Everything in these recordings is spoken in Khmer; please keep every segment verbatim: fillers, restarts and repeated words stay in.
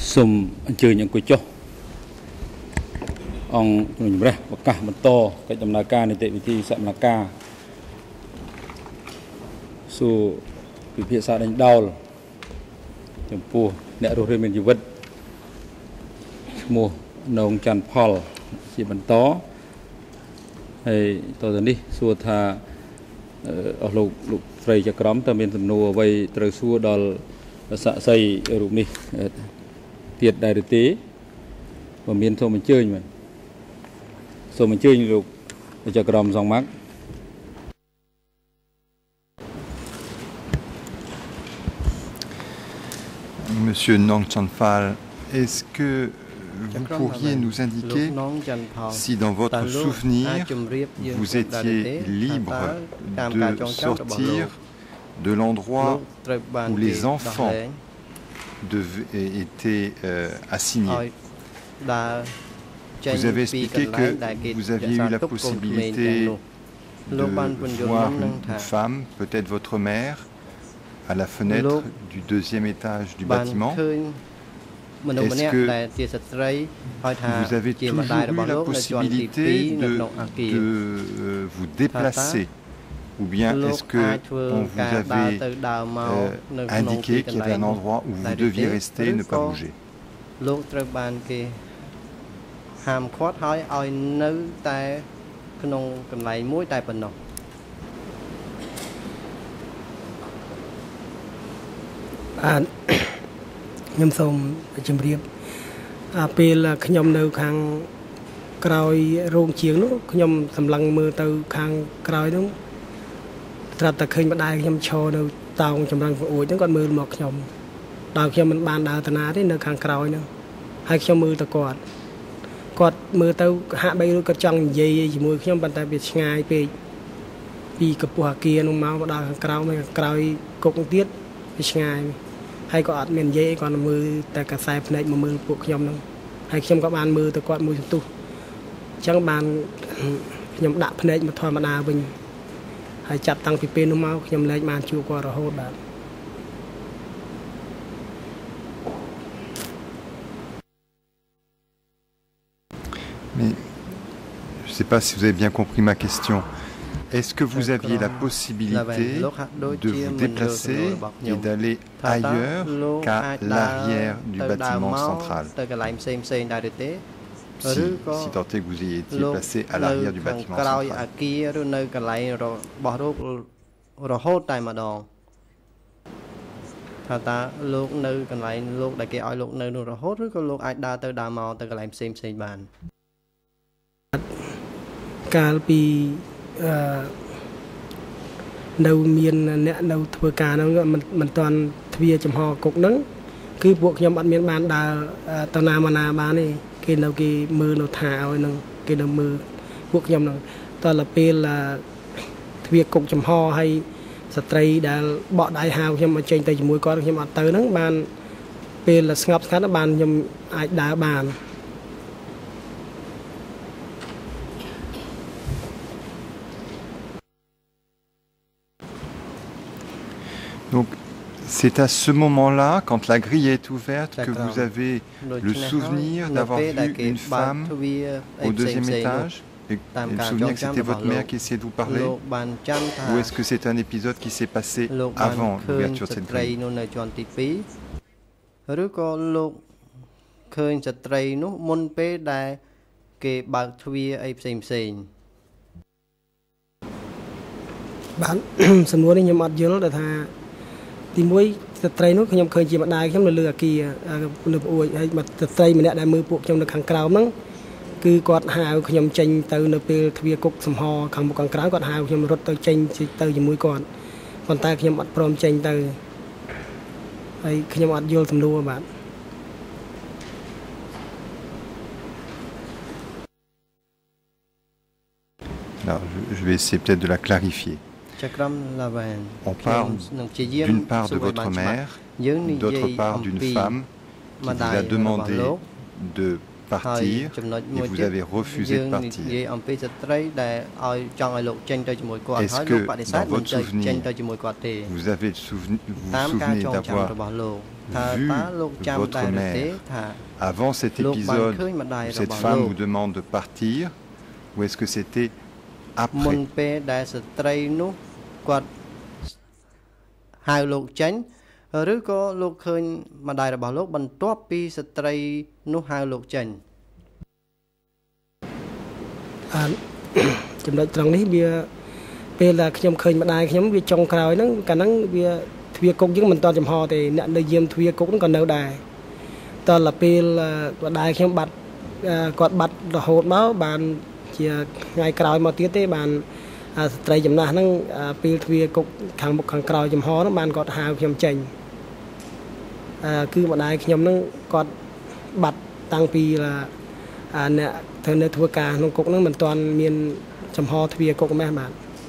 Sum chơi những cái chỗ ông mình ra một cả một to cái tầm lá ca này tệ vị thi sạm lá ca su bị phía sau đánh đau chấm pua nẹt rồi mình chỉ vật mua nông Chanphal chỉ bắn to hay to dần đi xua thà ở lục lục phơi cho cắm ta miền tầm nô vây trời xua đòn xạ xây ở lục đi tiệt đại được tế và miền thôn mình chơi mà số mình chơi lục cho cắm dòng mắt. Monsieur Norng Chanphal, est-ce que vous pourriez nous indiquer si dans votre souvenir vous étiez libre de sortir de l'endroit où les enfants étaient euh, assignés? Vous avez expliqué que vous aviez eu la possibilité de voir une femme, peut-être votre mère, à la fenêtre du deuxième étage du bâtiment. Est-ce que vous avez toujours eu la possibilité de, de euh, vous déplacer, ou bien est-ce qu'on vous avait euh, indiqué qu'il y avait un endroit où vous deviez rester et ne pas bouger? ខ្ញុំសូមជម្រាបពេលខ្ញុំនៅខាងក្រោយរោងជាងនោះខ្ញុំសម្លឹងមើលទៅខាងក្រោយនោះត្រាប់តែឃើញម្ដាយខ្ញុំឈរនៅតោងចម្រឹងប្អួយហ្នឹងគាត់មើលមកខ្ញុំដល់ខ្ញុំមិនបានដើរទៅណាទេនៅខាងក្រោយហ្នឹងហើយខ្ញុំមើលទៅគាត់គាត់មើលទៅហាក់បីដូចគាត់ចង់និយាយជាមួយខ្ញុំប៉ុន្តែវាឆ្ងាយពេកពីកពស់អាគារនោះមកដល់ខាងក្រោយខាងក្រោយគុកទៀតវាឆ្ងាយហើយក៏អត់មាននិយាយគាត់មើលតែកសែភ្នែកមកមើលពួកខ្ញុំហ្នឹងហើយខ្ញុំក៏បានមើលទៅគាត់មួយសន្ទុះអញ្ចឹងបានខ្ញុំដាក់ភ្នែកមកធម្មតាវិញហើយចាប់តាំងពីពេលនោះមកខ្ញុំលែងបានជួបគាត់រហូតបាទ Mais je ne sais pas si vous avez bien compris ma question. Est-ce que vous aviez la possibilité de vous déplacer et d'aller ailleurs qu'à l'arrière du bâtiment central? Si, si tant est que vous ayez été placé à l'arrière du bâtiment central. Cả vì đâu miền nè đâu thừa cả đâu mình mình toàn thuê chấm họ cục nắng cứ buộc nhau bạn miền ban đà tàu nam mà na bán đi cái đâu cái mưa nó thả rồi nè cái đâu mưa buộc nhau nè toàn là pe là thuê cục chấm họ hay stray đã bỏ đại hào nhưng mà trên tay chỉ mũi con nhưng mà tới nắng ban pe là ngập khá là ban nhưng ai đá bàn. Donc, c'est à ce moment-là, quand la grille est ouverte, que vous avez le souvenir d'avoir vu une femme au deuxième étage et, et le souvenir que c'était votre mère qui essayait de vous parler? Ou est-ce que c'est un épisode qui s'est passé avant l'ouverture de cette grille? Thì mỗi trai nó không khơi chỉ mà đai không là lừa kia lừa ủi hay mà trai mình đã đại mưa buộc trong được hàng cào nắng cứ quạt hào không tranh từ nợ pe thuê cục sầm ho hàng một hàng cào quạt hào không rút tới tranh từ chỉ mũi còn còn ta không bắt prom tranh từ hay không bắt vô thầm đua bạn. Alors, je vais essayer peut-être de la clarifier. On parle d'une part de votre mère, d'autre part d'une femme qui vous a demandé de partir et vous avez refusé de partir. Est-ce que dans votre souvenir, vous avez souveni- vous, vous souvenez d'avoir vu votre mère avant cet épisode où cette femme vous demande de partir, ou est-ce que c'était après? ចំណុចត្រង់នេះវាពេលដែលខ្ញុំឃើញម្ដាយខ្ញុំវាចុងក្រោយហ្នឹងកាលហ្នឹងវាទ្វារគុកយើងមិនតន់ចំហទេអ្នកនៅយាមទ្វារគុកហ្នឹងក៏នៅដែរតដល់ពេលម្ដាយខ្ញុំបាត់គាត់បាត់រហូតមកបានជាថ្ងៃក្រោយមកទៀតទេបានស្ត្រីចំណាស់ហ្នឹងពេលទ្វារគុកខាងមុខខាងក្រោយចំហហ្នឹងបានគាត់ហៅខ្ញុំចេញគឺម្ដាយខ្ញុំហ្នឹងគាត់បាត់តាំងពីអ្នកធ្វើនៅធ្វើការក្នុងគុកហ្នឹងមិនទាន់មានចំហទ្វារគុកម៉េះបាទ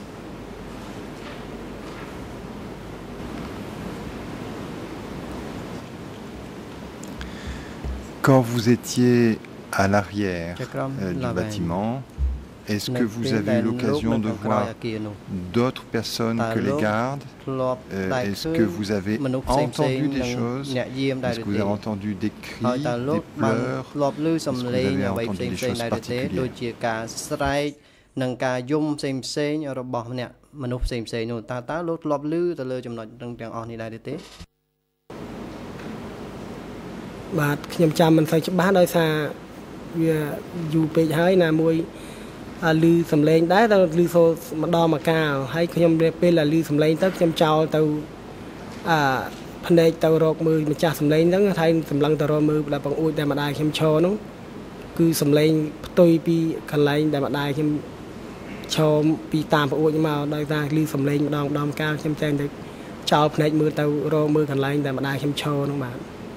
Quand vous étiez à l'arrière euh, du bâtiment, est-ce que vous avez eu l'occasion de voir d'autres personnes que les gardes? euh, Est-ce que vous avez entendu des choses? Est-ce que vous avez entendu des cris, des pleurs? Est-ce que vous avez entendu des choses particulières? នឹងការយំផ្សេងផ្សេងរបស់អ្នកមនុស្សផ្សេងផ្សេងនោះតើតើលោកធ្លាប់ឮទៅលើចំណុចទាំងអស់នេះដែរទេបាទខ្ញុំចាំមិនសូវច្បាស់ដោយសារវាយូរពេកហើយណាមួយឮសំឡេងដែរតែឮសូរម្ដងមកកាលហើយខ្ញុំពេលឮសំឡេងទៅខ្ញុំចោលទៅអឺភ្នែកទៅរកមើលម្ចាស់សំឡេងហ្នឹងហើយសម្លឹងទៅរកមើលដល់បងអួចដែលម្ដាយខ្ញុំឈរនោះគឺសំឡេងផ្ទុយពីកន្លែងដែលម្ដាយខ្ញុំឈរពីតាមប្អូនមកដោយសារឮសំឡេងម្ដងម្ដងកាលខ្ញុំតែងតែចោលភ្នែកមើលទៅរកមើលកន្លែងដែលម្ដាយខ្ញុំឈរនោះបាទ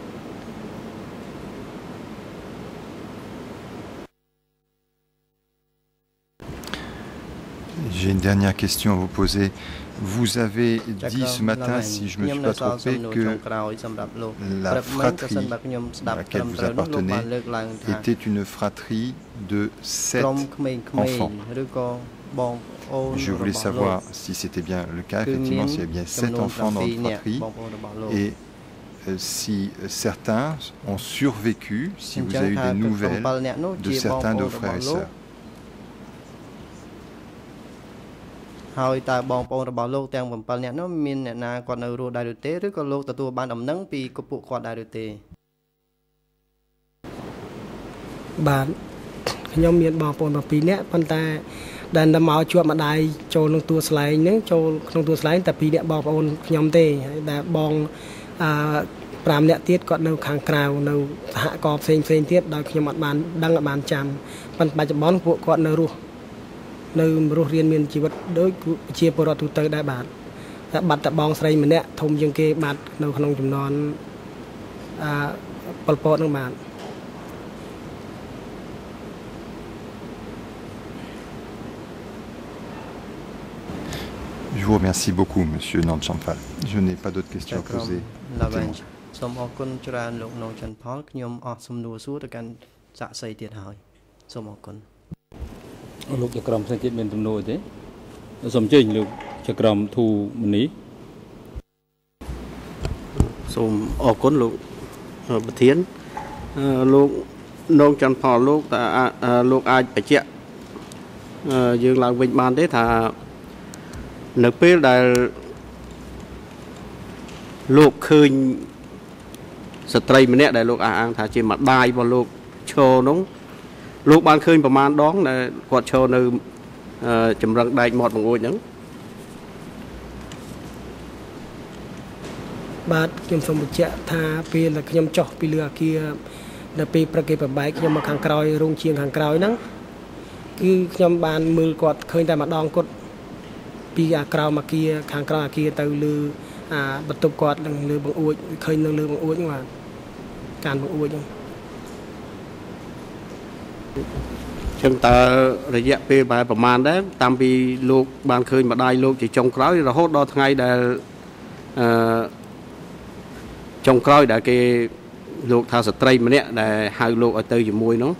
J'ai une dernière question à vous poser. Vous avez dit ce matin, si je ne me suis pas trompé, que la fratrie à laquelle vous appartenez était une fratrie de sept enfants. Je voulais savoir si c'était bien le cas, effectivement, s'il y avait bien sept enfants dans votre fratrie, et euh, si certains ont survécu, si vous avez eu des nouvelles de certains de vos frères et sœurs. ហើយតើបងប្អូនរបស់លោកទាំង 7 នាក់នោះមានអ្នកណាគាត់នៅរស់ដែរឬទេឬក៏លោកទទួលបានដំណឹងពីពួកគាត់ដែរឬទេបាទខ្ញុំមានបងប្អូន 7 នាក់ប៉ុន្តែដែលនៅមកជួបម្ដាយចូលក្នុងទួលស្លែងហ្នឹងចូលក្នុងទួលស្លែងតែ 2 នាក់បងប្អូនខ្ញុំទេហើយដែលបងអឺ 5 នាក់ទៀតគាត់នៅខាងក្រៅនៅសហគមន៍ផ្សេងផ្សេងទៀតដោយខ្ញុំអត់បានដឹងអត់បានចាំប៉ុន្តែបច្ចុប្បន្នពួកគាត់នៅរស់ នៅរស់រៀនមានជីវិតដូចជាពលរដ្ឋទូទៅដែរបាទតែបាត់តែបងស្រីម្នាក់ធំជាងគេបាទនៅក្នុងចំនួនអឺប៉ុលពតនឹងបាទ Je vous remercie beaucoup, Monsieur Norng Chanphal. Je n'ai pas d'autres questions à poser. សូមអរគុណច្រើនលោក Norng Chanphal ខ្ញុំអស់សំណួរសួរទៅកាន់សាក់សីទៀតហើយសូមអរគុណលោកចក្រមផ្សេងទៀតមានទំនួលទេសូមជើញលោកចក្រមធូមនីសូមអរគុណលោកប្រធានលោក Norng Chanphal លោកតើលោកអាចបញ្ជាក់យើងឡើងវិញបានទេថានៅពេលដែលលោកឃើញស្ត្រីម្នាក់ដែលលោកអះអាងថាជាម្ដាយរបស់លោកឈរនោះ លោកបានឃើញប្រមាណដងដែលគាត់ឈរនៅចម្រឹងដែកមាត់បង្អួចហ្នឹងបាទខ្ញុំសូមបញ្ជាក់ថាពេលដែលខ្ញុំចុះពីលើអាគារនៅពេលព្រឹកគេប្របែកខ្ញុំមកខាងក្រោយរោងជាងខាងក្រោយហ្នឹងគឺខ្ញុំបានមើលគាត់ឃើញតែម្ដងគាត់ពីអាក្រោមអាគារខាងក្រោយអាគារទៅលើអាបន្ទប់គាត់នឹងលើបង្អួចឃើញនៅលើបង្អួចហ្នឹងបាទការបង្អួចហ្នឹង ចឹងតើរយៈពេលបែបប្រមាណដែរតាមពីលោកបានឃើញម្ដាយលោកជាចុងក្រោយរហូតដល់ថ្ងៃដែលអឺចុងក្រោយដែលគេលោកថាស្ត្រីម្នាក់ដែលហៅលោកឲ្យទៅជាមួយនោះ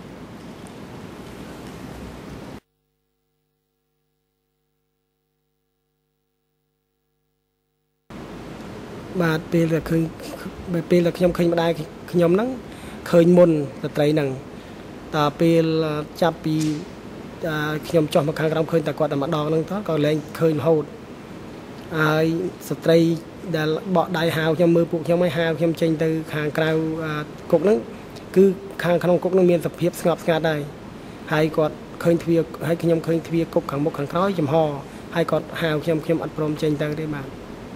បាទពេលដែលឃើញពេលដែលខ្ញុំឃើញម្ដាយខ្ញុំហ្នឹងឃើញមុនស្ត្រីហ្នឹងតើពេលចាប់ពីខ្ញុំចុះមកខាងក្រោមឃើញតែគាត់តែម្ដងហ្នឹងទៅក៏លែងឃើញរហូតហើយស្ត្រីដែលបកដៃហាវខ្ញុំមើលពួកខ្ញុំឲ្យហាវខ្ញុំចេញទៅខាងក្រៅគុកហ្នឹងគឺខាងក្នុងគុកហ្នឹងមានសភាពស្ងប់ស្ងាត់ដែរហើយគាត់ឃើញទ្វារហើយខ្ញុំឃើញទ្វារគុកខាងមុខខាងក្រោយចំហហើយគាត់ហាវខ្ញុំខ្ញុំអត់ព្រមចេញទៅទេបាទ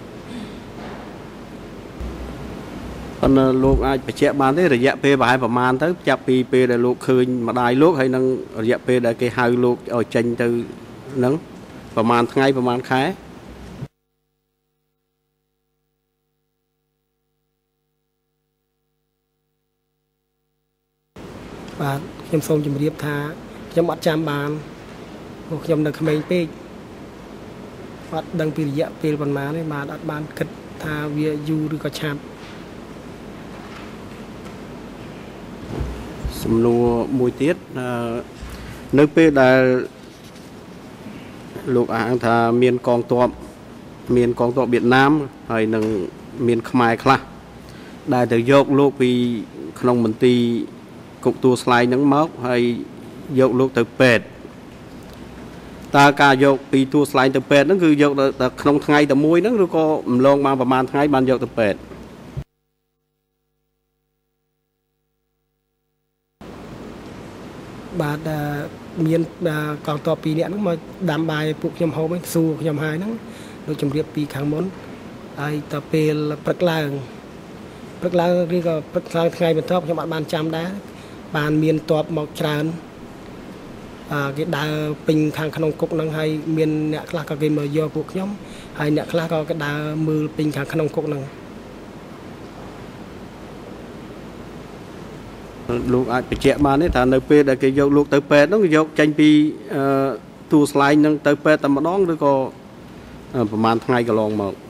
ប៉ុន្តែលោកអាចបញ្ជាក់បានទេរយៈពេលប្រហែលប្រមាណទៅចាប់ពីពេលដែលលោកឃើញម្ដាយលោកហើយនឹងរយៈពេលដែលគេហៅលោកឲ្យចេញទៅហ្នឹងប្រមាណថ្ងៃប្រមាណខែបាទខ្ញុំសូមជម្រាបថាខ្ញុំអត់ចាំបានព្រោះខ្ញុំនៅក្មេងពេកអត់ដឹងពីរយៈពេលប៉ុន្មានទេបាទអត់បានគិតថាវាយូរឬក៏ឆាប់សំណួរមួយទៀតនៅពេលដែលលោកអាងថាមានកងទ័ពមានកងទ័ពវៀតណាមហើយនឹងមានខ្មែរខ្លះដែលទៅយកលោកពីក្នុងមន្ទីរគុកទួលស្លែងហ្នឹងមកហើយយកលោកទៅពេទ្យតើការយកពីទួលស្លែងទៅពេទ្យហ្នឹងគឺយកតែក្នុងថ្ងៃតែមួយហ្នឹងឬក៏ម្លងបានប្រហែលថ្ងៃបានយកទៅពេទ្យបាទមានកងទ័ពពីរនាក់ហ្នឹងមកដាំបាយពួកខ្ញុំហូបហ្នឹងសួរខ្ញុំហើយហ្នឹងដូចជម្រាបពីខាងមុនហើយទៅពេលព្រឹកឡើងព្រឹកឡើងឬក៏ព្រឹកឡើងថ្ងៃបន្ទាប់ខ្ញុំអត់បានចាំដែរបានមានទ័ពមកច្រើនអឺគេដើរពេញខាងក្នុងគុកហ្នឹងហើយមានអ្នកខ្លះក៏គេមកយកពួកខ្ញុំហើយអ្នកខ្លះក៏គេដើរមើលពេញខាងក្នុងគុកហ្នឹងលោកអាចបញ្ជាក់បានទេថានៅពេលដែលគេយកលោកទៅពេទ្យហ្នឹងគេយកចេញពីទួលស្លែងហ្នឹងទៅពេទ្យតែម្ដងឬក៏ប្រហែលថ្ងៃកន្លងមក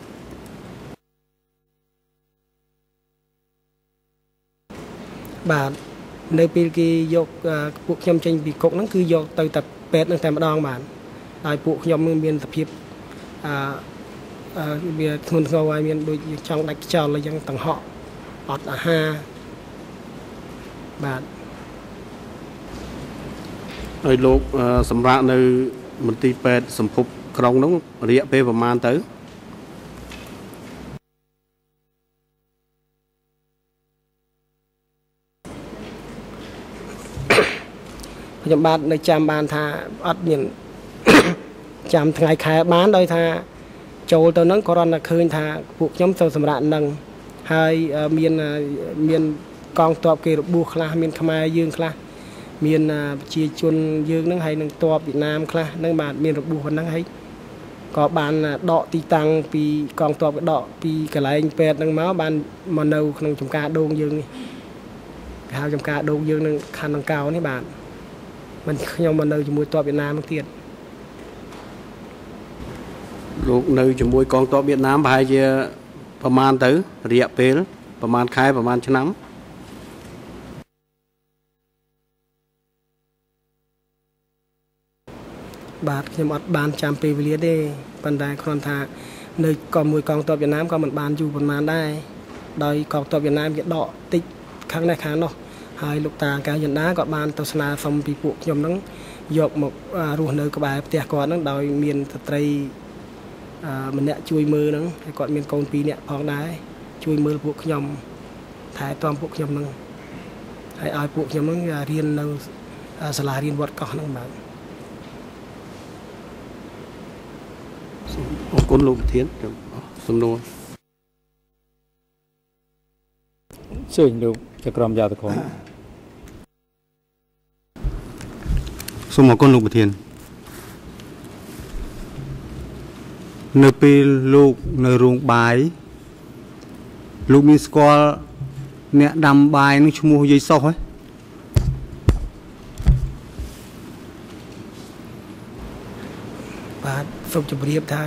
បាទនៅពេលគេយកពួកខ្ញុំចេញពីគុកហ្នឹងគឺយកទៅតែពេទ្យហ្នឹងតែម្ដងបាទហើយពួកខ្ញុំមានសភាពអឺវាធ្ងន់ធ្ងរហើយមានដូចចង់ដាច់ខ្យល់អីចឹងតង្ហក់អត់អាហារបាទហើយលោកសម្រាប់នៅមន្ទីរពេទ្យសម្ភពក្រុងនោះរយៈពេលប្រហែលទៅខ្ញុំបាទនៅចាំបានថាអត់មានចាំថ្ងៃខែបានដោយថាចូលទៅហ្នឹងក៏រត់តែឃើញថាពួកខ្ញុំទៅសម្រាប់ហ្នឹងហើយមានមានកងទ័ពគេរបួសខ្លះមានខ្មែរយើងខ្លះមានប្រជាជនយើងហ្នឹងហើយនឹងទ័ពវៀតណាមខ្លះហ្នឹងបាទមានរបួសប៉ុណ្ណឹងហើយក៏បានដកទីតាំងពីកងទ័ពក៏ដកពីកន្លែងពេទ្យហ្នឹងមកបានមកនៅក្នុងចំការដូងយើងនេះគេហៅចំការដូងយើងនឹងខណ្ឌដង្កោនេះបាទមិនខ្ញុំមកនៅជាមួយទ័ពវៀតណាមទៀតលោកនៅជាមួយកងទ័ពវៀតណាមប្រហែលជាប្រហែលទៅរយៈពេលប្រហែលខែប្រហែលឆ្នាំបាទខ្ញុំអត់បានចាំពេលវេលាទេប៉ុន្តែគ្រាន់ថានៅក៏មួយកងទ័ពវៀតណាមក៏មិនបានយូរប៉ុន្មានដែរដោយកងទ័ពវៀតណាមគេដកតិចខាងនេះខាងនោះហើយលោកតាកាយណ្ដាក៏បានទៅស្នើសុំពីពួកខ្ញុំហ្នឹងយកមករស់នៅក្បែរផ្ទះគាត់ហ្នឹងដោយមានស្ត្រីម្នាក់ជួយមើលហ្នឹងហើយគាត់មានកូនពីរនាក់ផងដែរជួយមើលពួកខ្ញុំថែទាំពួកខ្ញុំហ្នឹងហើយឲ្យពួកខ្ញុំហ្នឹងរៀននៅសាលារៀនវត្តកោះហ្នឹងបាទអរគុណលោកប្រធានសំណួរជើញលោកចក្រមយ៉ាតខនសូមអរគុណលោកប្រធាននៅពេលលោកនៅរោងបាយលោកមានស្គាល់អ្នកដាំបាយនឹងឈ្មោះយាយសុះហ៎បាទសូមជម្រាបថា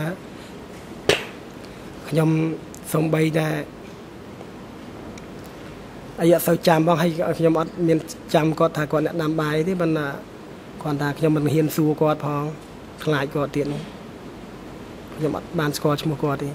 ខ្ញុំសូមបីតែអាយសូវចាំបងឲ្យខ្ញុំអត់មានចាំគាត់ថាគាត់អ្នកដាំបាយទេប៉ុន្តែគាត់ថាខ្ញុំមិនហ៊ានសួរគាត់ផងខ្លាចគាត់ទៀតខ្ញុំអត់បានស្គាល់ឈ្មោះគាត់ទេ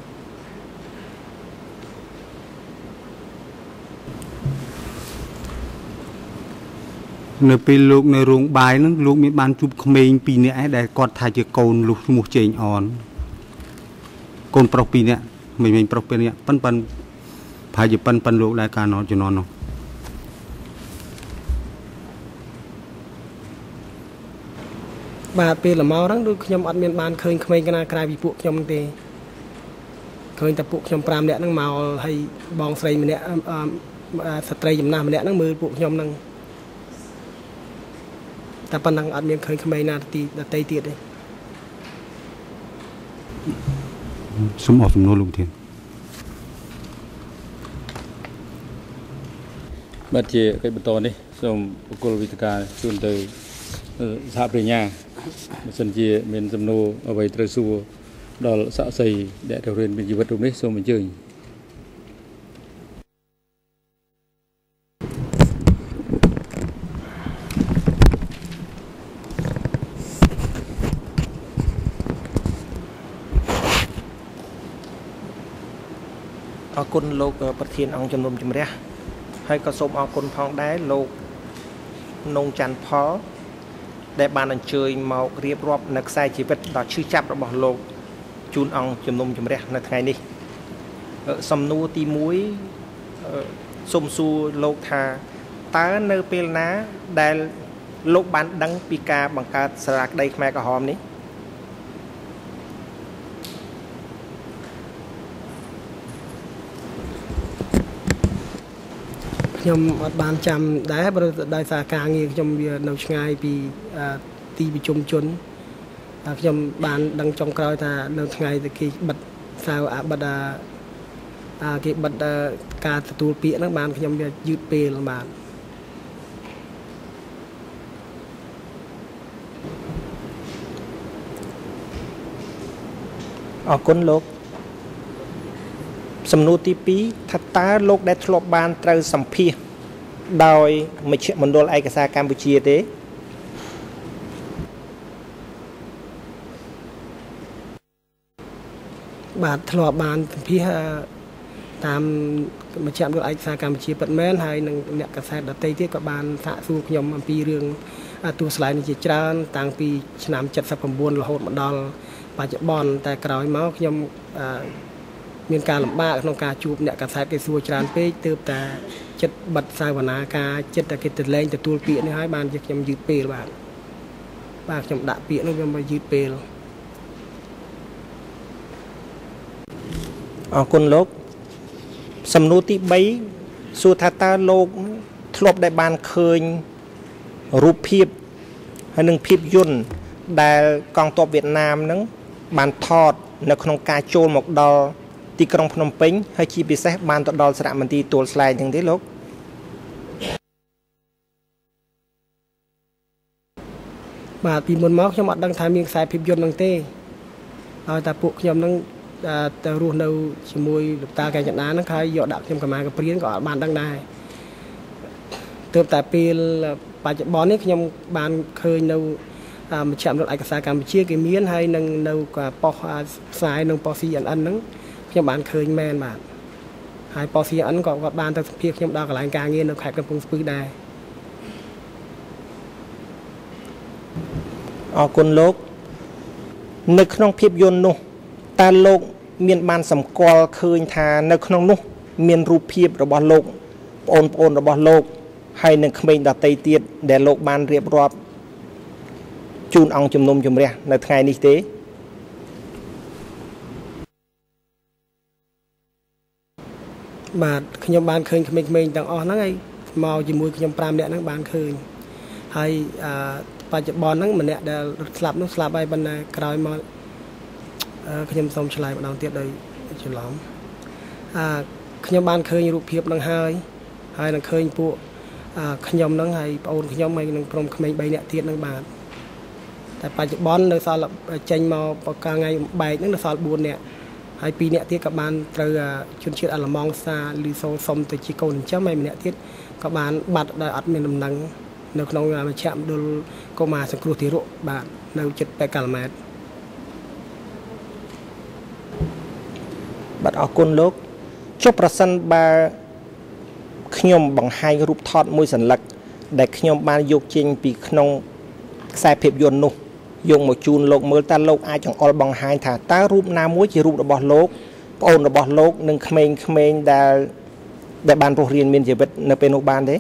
នៅពេលលោកនៅរោងបាយហ្នឹងលោកមានបានជួបក្មេងពីរនាក់ឯងដែលគាត់ថាជាកូនលុះឈ្មោះជេងអនកូនប្រុសពីរនាក់មិនមែនប្រុសពីរនាក់ប៉ិនប៉ិនប្រហែលជាប៉ិនប៉ិនលោកដែរកាលនោះជំនាន់នោះបាទពេលល្មមហ្នឹងដូចខ្ញុំអត់មានបានឃើញក្មេងកណាក្រៅពីពួកខ្ញុំទេឃើញតែពួកខ្ញុំប្រាំនាក់ហ្នឹងមកហើយបងស្រីម្នាក់ស្ត្រីចំណាស់ម្នាក់ហ្នឹងមើលពួកខ្ញុំហ្នឹងតែប៉ុណ្ណឹងអត់មានឃើញក្មេងណាទីដតីទៀតទេសូមអរសំណួរលោកធានបាទជាកិច្ចបន្តនេះសូមបុគ្គលវិទ្យាជូនទៅសហប្រញ្ញាបើសិនជាមានសំណួរអ្វីត្រូវសួរដល់សាក្សីដែលទៅរៀនមានជីវិតរូបនេះសូមអញ្ជើញអរគុណលោកប្រធានអង្គជំនុំជម្រះហើយក៏សូមអរគុណផងដែរលោកនងច័ន្ទផលដែលបានអញ្ជើញមករៀបរាប់នៅខ្សែជីវិតដ៏ឈឺចាប់របស់លោកជូនអង្គជំនុំជម្រះនៅថ្ងៃនេះសំណួរទីមួយសូមសួរលោកថាតើនៅពេលណាដែលលោកបានដឹងពីការបង្កើតសាលាក្តីខ្មែរក្រហមនេះខ្ញុំអត់បានចាំដែរព្រោះដោយសារការងារខ្ញុំវានៅឆ្ងាយពីទីប្រជុំជនខ្ញុំបានដឹងចុងក្រោយថានៅថ្ងៃដែលគេបិទសៅអាបិទអាគេបិទការទទួលពាក្យហ្នឹងបានខ្ញុំវាយឺតពេលបាទអរគុណលោកសំណួរទីពីរថាតើលោកដែលធ្លាប់បានត្រូវសម្ភាសដោយមជ្ឈមណ្ឌលឯកសារកម្ពុជាទេបាទធ្លាប់បានសម្ភាសតាមមជ្ឈមណ្ឌលឯកសារកម្ពុជាពិតមែនហើយនឹងអ្នកកាសែតដទៃទៀតក៏បានសាកសួរខ្ញុំអំពីរឿងទូស្លែងនេះជាច្រើនតាំងពីឆ្នាំเจ็ดสิบเก้ารហូតមកដល់បច្ចុប្បន្នតែក្រោយមកខ្ញុំមានការលំបាកក្នុងការជួបអ្នកកាសែតគេសួរច្រើនពេកទើបតែចិត្តបិទសាវនាការចិត្តតែគេទៅលេងទទួលពាក្យនេះហើយបានជាខ្ញុំយឺតពេលបាទបាទខ្ញុំដាក់ពាក្យនោះវាមកយឺតពេលអរគុណលោកសំណួរទីបីសួរថាតើលោកធ្លាប់ដែលបានឃើញរូបភាពហើយនឹងភាពយន្តដែលកងទ័ពវៀតណាមហ្នឹងបានថតនៅក្នុងការចូលមកដល់ទីក្រុងភ្នំពេញហើយជាពិសេសបានទៅដល់សារមន្ទីរទួលស្លែងហ្នឹងទេលោកបាទពីមុនមកខ្ញុំអត់ដឹងថាមានខ្សែភាពយន្តហ្នឹងទេហើយតែពួកខ្ញុំហ្នឹងទៅរស់នៅជាមួយលោកតាកែចន្ទាហ្នឹងហើយយកដាក់ខ្ញុំកម្មាកព្រៀនក៏អត់បានដឹងដែរទើបតែពេលបច្ចុប្បន្ននេះខ្ញុំបានឃើញនៅមជ្ឈមណ្ឌលឯកសារកម្ពុជាគេមានហើយនឹងនៅប៉ុស្តិ៍ផ្សាយនៅប៉ុស្តិ៍ ซี เอ็น เอ็น ហ្នឹងខ្ញុំបានឃើញមែនបាទហើយប៉ុស្តិ៍ ซี เอ็น เอ็น ក៏គាត់បានទៅសម្ភាសខ្ញុំដល់កន្លែងការងារនៅខេត្តកំពង់ស្ពឺដែរអរគុណលោកនៅក្នុងភាពយន្តនោះតើលោកមានបានសម្គាល់ឃើញថានៅក្នុងនោះមានរូបភាពរបស់លោកបងប្អូនរបស់លោកហើយនឹងក្មេងដទៃទៀតដែលលោកបានរៀបរាប់ជូនអង្គជំនុំជម្រះនៅថ្ងៃនេះទេបាទខ្ញុំបានឃើញក្មេងៗទាំងអស់ហ្នឹងហើយមកជាមួយខ្ញុំប្រាំនាក់ហ្នឹងបានឃើញហើយបច្ចុប្បន្នហ្នឹងម្នាក់ដែលស្លាប់នោះស្លាប់ហើយប៉ុន្តែក្រោយមកខ្ញុំសូមឆ្លើយម្ដងទៀតដោយច្រឡំអឺខ្ញុំបានឃើញរូបភាពហ្នឹងហើយហើយនឹងឃើញពួកខ្ញុំហ្នឹងហើយប្អូនខ្ញុំហើយនឹងក្រុមក្មេងបីនាក់ទៀតហ្នឹងបាទតែបច្ចុប្បន្ននៅសល់ចេញមកបកថ្ងៃបែកហ្នឹងនៅសល់បួននាក់ហើយពីរអ្នកទៀតក៏បានត្រូវជនជាតិអាល្លឺម៉ង់សាលីសូសុំទៅជាកូនចិញ្ចឹមហើយម្នាក់ទៀតក៏បានបាត់ដោយអត់មានដំណឹងនៅក្នុងមជ្ឈមណ្ឌលកុមារសង្គ្រោះទារកបាទនៅជិតប៉ែតកាឡម៉ែត្របាទអរគុណលោកចុះប្រសិនបើខ្ញុំបង្ហាញរូបថតមួយសន្លឹកដែលខ្ញុំបានយកចេញពីក្នុងខ្សែភាពយន្តនោះយកមកជូនលោកមើលតើលោកអាចចង្អុលបង្ហាញថាតើរូបណាមួយជារូបរបស់លោកប្អូនរបស់លោកនិងក្មេងៗដែលដែលបានរស់រានមានជីវិតនៅពេលនោះបានទេ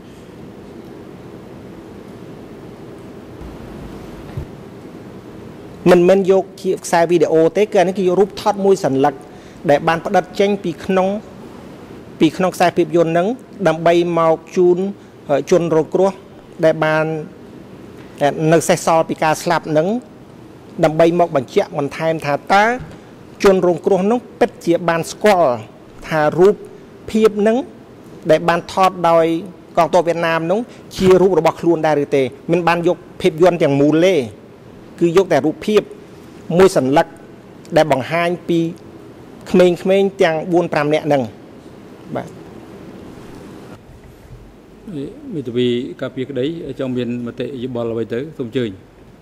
មិនមែនយកជាខ្សែវីដេអូទេគឺនេះគឺយករូបថតមួយសន្លឹកដែលបានផ្ដិតចេញពីក្នុងពីក្នុងខ្សែភាពយន្តហ្នឹងដើម្បីមកជូនជនរងគ្រោះដែលបាននៅសេសសល់ពីការស្លាប់ហ្នឹងដើម្បីមកបញ្ជាក់បន្ថែមថាតើជនរងគ្រោះនោះពិតជាបានស្គាល់ថារូបភាពហ្នឹងដែលបានថតដោយកងទ័ពវៀតណាមនោះជារូបរបស់ខ្លួនដែរឬទេមិនបានយកភាពយន្តទាំងមូលទេគឺយកតែរូបភាពមួយសន្លឹកដែលបង្ហាញពីក្មេងៗទាំងបួន ប្រាំនាក់ហ្នឹងបាទមេធាវីការពារក្តីចង់មានមតិយោបល់អ្វីទៅសូមអញ្ជើញ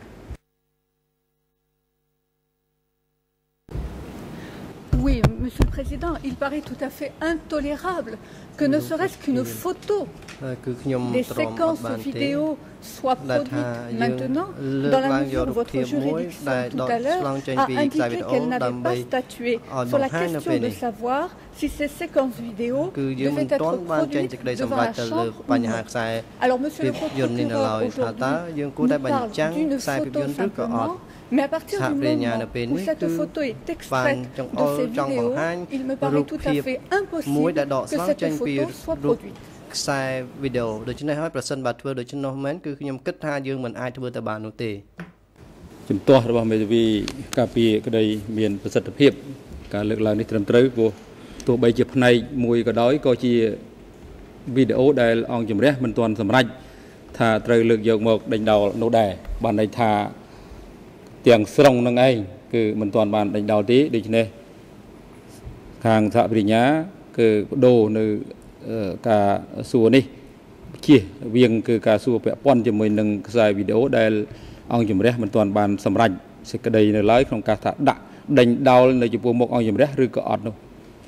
Oui, Monsieur le Président, il paraît tout à fait intolérable que ne serait-ce qu'une photo des séquences vidéo soit produite maintenant dans la mesure où votre juridiction tout à l'heure a indiqué qu'elle n'avait pas statué sur la question de savoir si ces séquences vidéo devaient être produites devant la chambre ou non. Alors, Monsieur le procureur, aujourd'hui, nous parle d'une photo simplement. Mais à partir du moment où cette photo est extraite de ces vidéos, il me paraît tout à fait impossible que cette photo soit produite. ខ្សែវីដេអូដូច្នេះហើយប្រសិនបើធ្វើដូច្នោះមែនគឺខ្ញុំគិតថាយើងមិនអាចធ្វើទៅបាននោះទេជំទាស់របស់មេធាវីការពារក្តីមានប្រសិទ្ធភាពការលើកឡើងនេះត្រឹមត្រូវព្រោះទោះបីជាផ្នែកមួយក៏ដោយក៏ជាវីដេអូដែលអង្គជំរះមិនទាន់សម្រេចថាត្រូវលើកយកមកដេញដោលនោះដែរបានន័យថាទាំងស្រុងនឹងឯងគឺមិនទាន់បានដេញដោលទេដូច្នេះខាងសហប្រញ្ញាគឺបដូរនៅការសួរនេះជិះវៀងគឺការសួរពាក់ព័ន្ធជាមួយនឹងខ្សែវីដេអូដែលអង្គជំរះមិនទាន់បានសម្រេចសេចក្តីនៅឡើយក្នុងការថាដាក់ដេញដោលនៅចំពោះមុខអង្គជំរះឬក៏អត់នោះ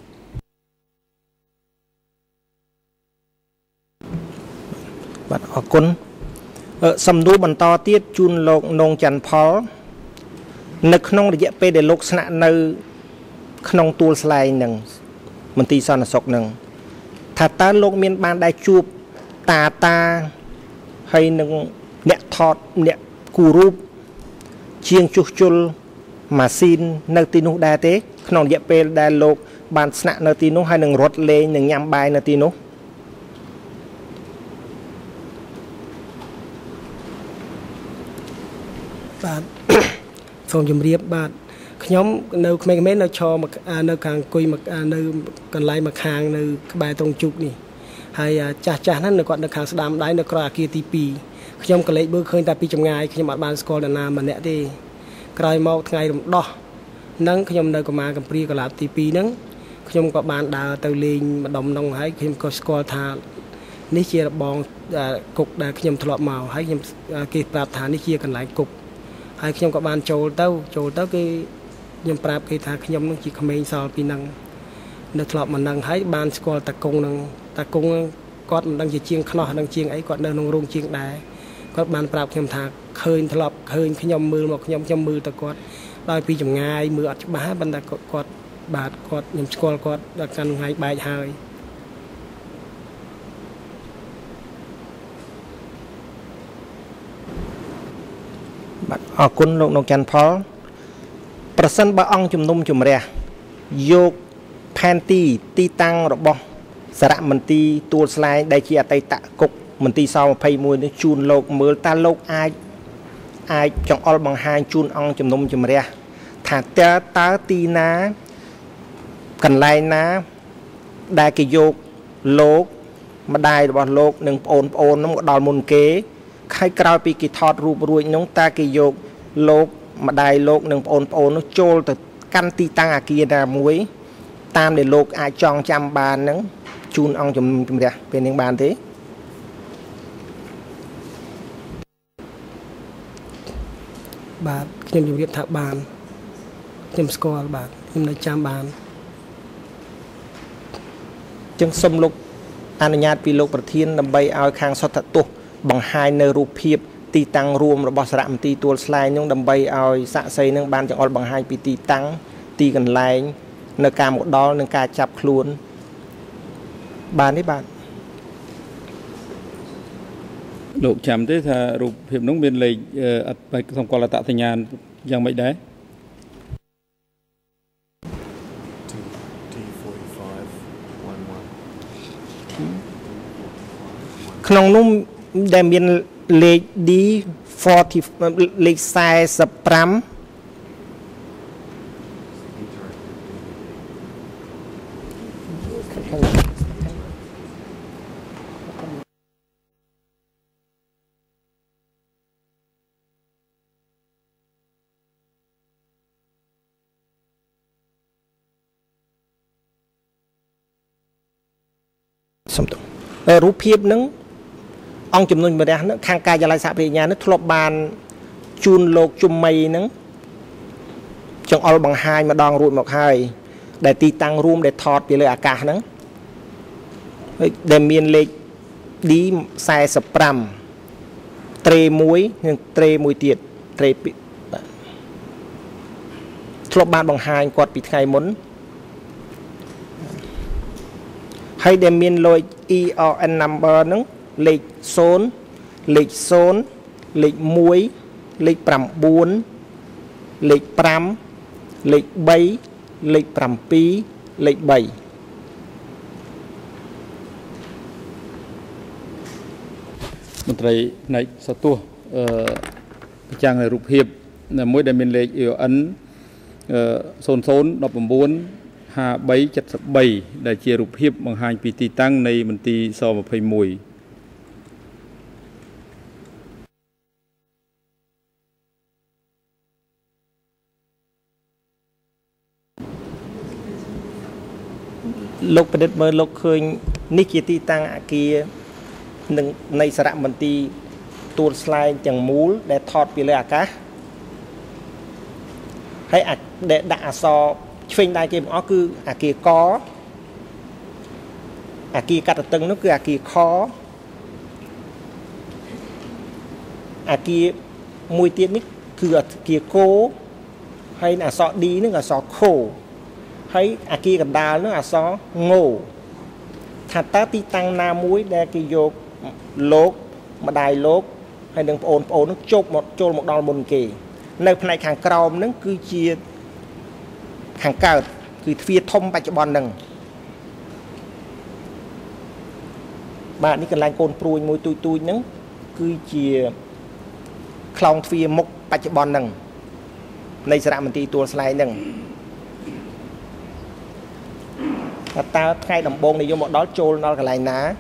បាទអរគុណសំណួរបន្តទៀតជូនលោកនងច័ន្ទផលនៅក្នុងរយៈពេលដែលលោកស្នាក់នៅក្នុងទួលស្លែងនឹងមន្ទីរសន្តិសុខនឹងថាតើលោកមានបានដែរជួបតាតាហើយនឹងអ្នកថតអ្នកគូរូបជាងជួសជុលម៉ាស៊ីននៅទីនោះដែរទេក្នុងរយៈពេលដែលលោកបានស្នាក់នៅទីនោះហើយនឹងរត់លេងនឹងញ៉ាំបាយនៅទីនោះបាទសូមជម្រាបបាទខ្ញុំនៅក្មេងៗនៅឈរនៅខាងអង្គុយនៅកន្លែងមកខាងនៅក្បែរត្រង់ជុកនេះហើយចាស់ចាស់ហ្នឹងនៅគាត់នៅខាងស្ដាំដៃនៅក្រៅអាគារទីពីរខ្ញុំក៏លេចមើលឃើញតែពីចម្ងាយខ្ញុំអត់បានស្គាល់នរណាម្នាក់ទេក្រោយមកថ្ងៃរំដោះហ្នឹងខ្ញុំនៅកុមារកំព្រាកន្លាបទីពីរហ្នឹងខ្ញុំក៏បានដើរទៅលេងម្ដុំហ្នឹងហើយខ្ញុំក៏ស្គាល់ថានេះជារបងគុកដែលខ្ញុំធ្លាប់មកហើយខ្ញុំគេប្រាប់ថានេះជាកន្លែងគុកហើយខ្ញុំក៏បានចូលទៅចូលទៅគេខ្ញុំប្រាប់គេថាខ្ញុំនឹងជាក្មេងសល់ពីហ្នឹងនៅធ្លាប់មកហ្នឹងហើយបានស្គាល់តាគង់ហ្នឹងតាគង់គាត់មិនដឹងជាជាងខ្នោះនឹងជាងអីគាត់នៅក្នុងរោងជាងដែរគាត់បានប្រាប់ខ្ញុំថាឃើញធ្លាប់ឃើញខ្ញុំមើលមកខ្ញុំខ្ញុំមើលទៅគាត់ដោយពីចម្ងាយមើលអត់ច្បាស់ប៉ុន្តែគាត់បាទគាត់ខ្ញុំស្គាល់គាត់ដល់កាន់ថ្ងៃបែកហើយបាទអរគុណលោកនងច័ន្ទផលប្រសិនបើអង្គជំនុំជម្រះយកផែនទីទីតាំងរបស់សារមន្ទីរទួលស្លែងដែលជាអតីតគុកមន្ទីរស-ยี่สิบเอ็ดនេះជូនលោកមើលតើលោកអាចអាចចង្អុលបង្ហាញជូនអង្គជំនុំជម្រះថាតើតើទីណាកន្លែងណាដែលគេយកលោកម្ដាយរបស់លោកនិងប្អូនប្អូននោះមកដល់មុនគេហើយក្រោយពីគេថតរូបរួចនោះតើគេយកលោកម្ដាយលោកនិងប្អូនប្អូននោះចូលទៅ căn ti tăng à kia là muối tam để lục ai chọn trăm bàn nắng chun ong chùm chùm ra bên những bàn thế bàខ្ញុំជម្រាបថាបានខ្ញុំស្គាល់បាទខ្ញុំនៅចាំបានចឹងសូមលោកអនុញ្ញាតពីលោកប្រធានដើម្បីឲ្យខាងសតតុបង្ហាញនៅរូបភាពទីតាំងរួមរបស់សារមន្ទីរទួលស្លែងនោះដើម្បីឲ្យសាក់សីនឹងបានចង្អុលបង្ហាញពីទីតាំងទីកន្លែងនៅការមកដល់និងការចាប់ខ្លួនបានទេបាទលោកចាំទេថារូបភាពនោះមានលេខអត់បែកសម្គាល់អត្តសញ្ញាណយ៉ាងម៉េចដែរក្នុងនោះដែលមានលេខ D สี่สิบ លេខสี่สิบห้าរូបភាពនឹងអង្គចំនួនម្រះនឹងខាងកាយល័យសហប្រញ្ញានឹងធ្លាប់បានជូនលោកជុំមីនឹងចង្អុលបង្ហាញម្ដងរួចមកហើយដែលទីតាំងរួមដែលថតពីលើអាកាសហ្នឹងហើយដែលមានលេខ D สี่สิบห้า ត្រេមួយនិងត្រេមួយទៀតត្រេពីបាទធ្លាប់បានបង្ហាញគាត់ពីថ្ងៃមុនហើយដែលមានលេខ E R N number ហ្នឹងលេខศูนย์លេខศูนย์លេខមួយលេខប្រាំបួនលេខប្រាំលេខបីលេខប្រាំពីរលេខបីមន្ត្រីផ្នែកសតួអឺប្រចាំងរូបភាពមួយដែលមានលេខ E R N អឺศูนย์ ศูนย์ หนึ่ง เก้า ห้า สาม เจ็ด สามដែលជារូបភាពបង្ហាញពីទីតាំងនៃមន្ទីរស-ยี่สิบเอ็ดលោកប្រឌិតមើលលោកឃើញនេះជាទីតាំងអគារនឹងនៃសារមន្ទីរទួលស្លែងទាំងមូលដែលថតពីលើអាកាសហើយដែលដាក់អក្សរឆ្វេងដៃគេបងអស់គឺអាគារកអាគារកាត់តឹងនោះគឺអាគារខអាគារមួយទៀតនេះគឺអាគារគោហើយអក្សរ D នឹងអក្សរខោហើយអាគារកណ្ដាលនោះអក្សរងោថាតើទីតាំងណាមួយដែលគេយកលោកម្ដាយលោកហើយនឹងប្អូនប្អូននោះជប់មកចូលមកដល់មុនគេនៅផ្នែកខាងក្រោមហ្នឹងគឺជាខាងកើតគឺទ្វារធំបច្ចុប្បន្នហ្នឹងបាទនេះកន្លែងកូនព្រួយមួយទូចទូចហ្នឹងគឺជាខ្លោងទ្វារមុខបច្ចុប្បន្នហ្នឹងនៃសារមន្ទីរទួលស្លែងហ្នឹងតើថ្ងៃដំបូងនៃយកមកដល់ចូលដល់កន្លែងណា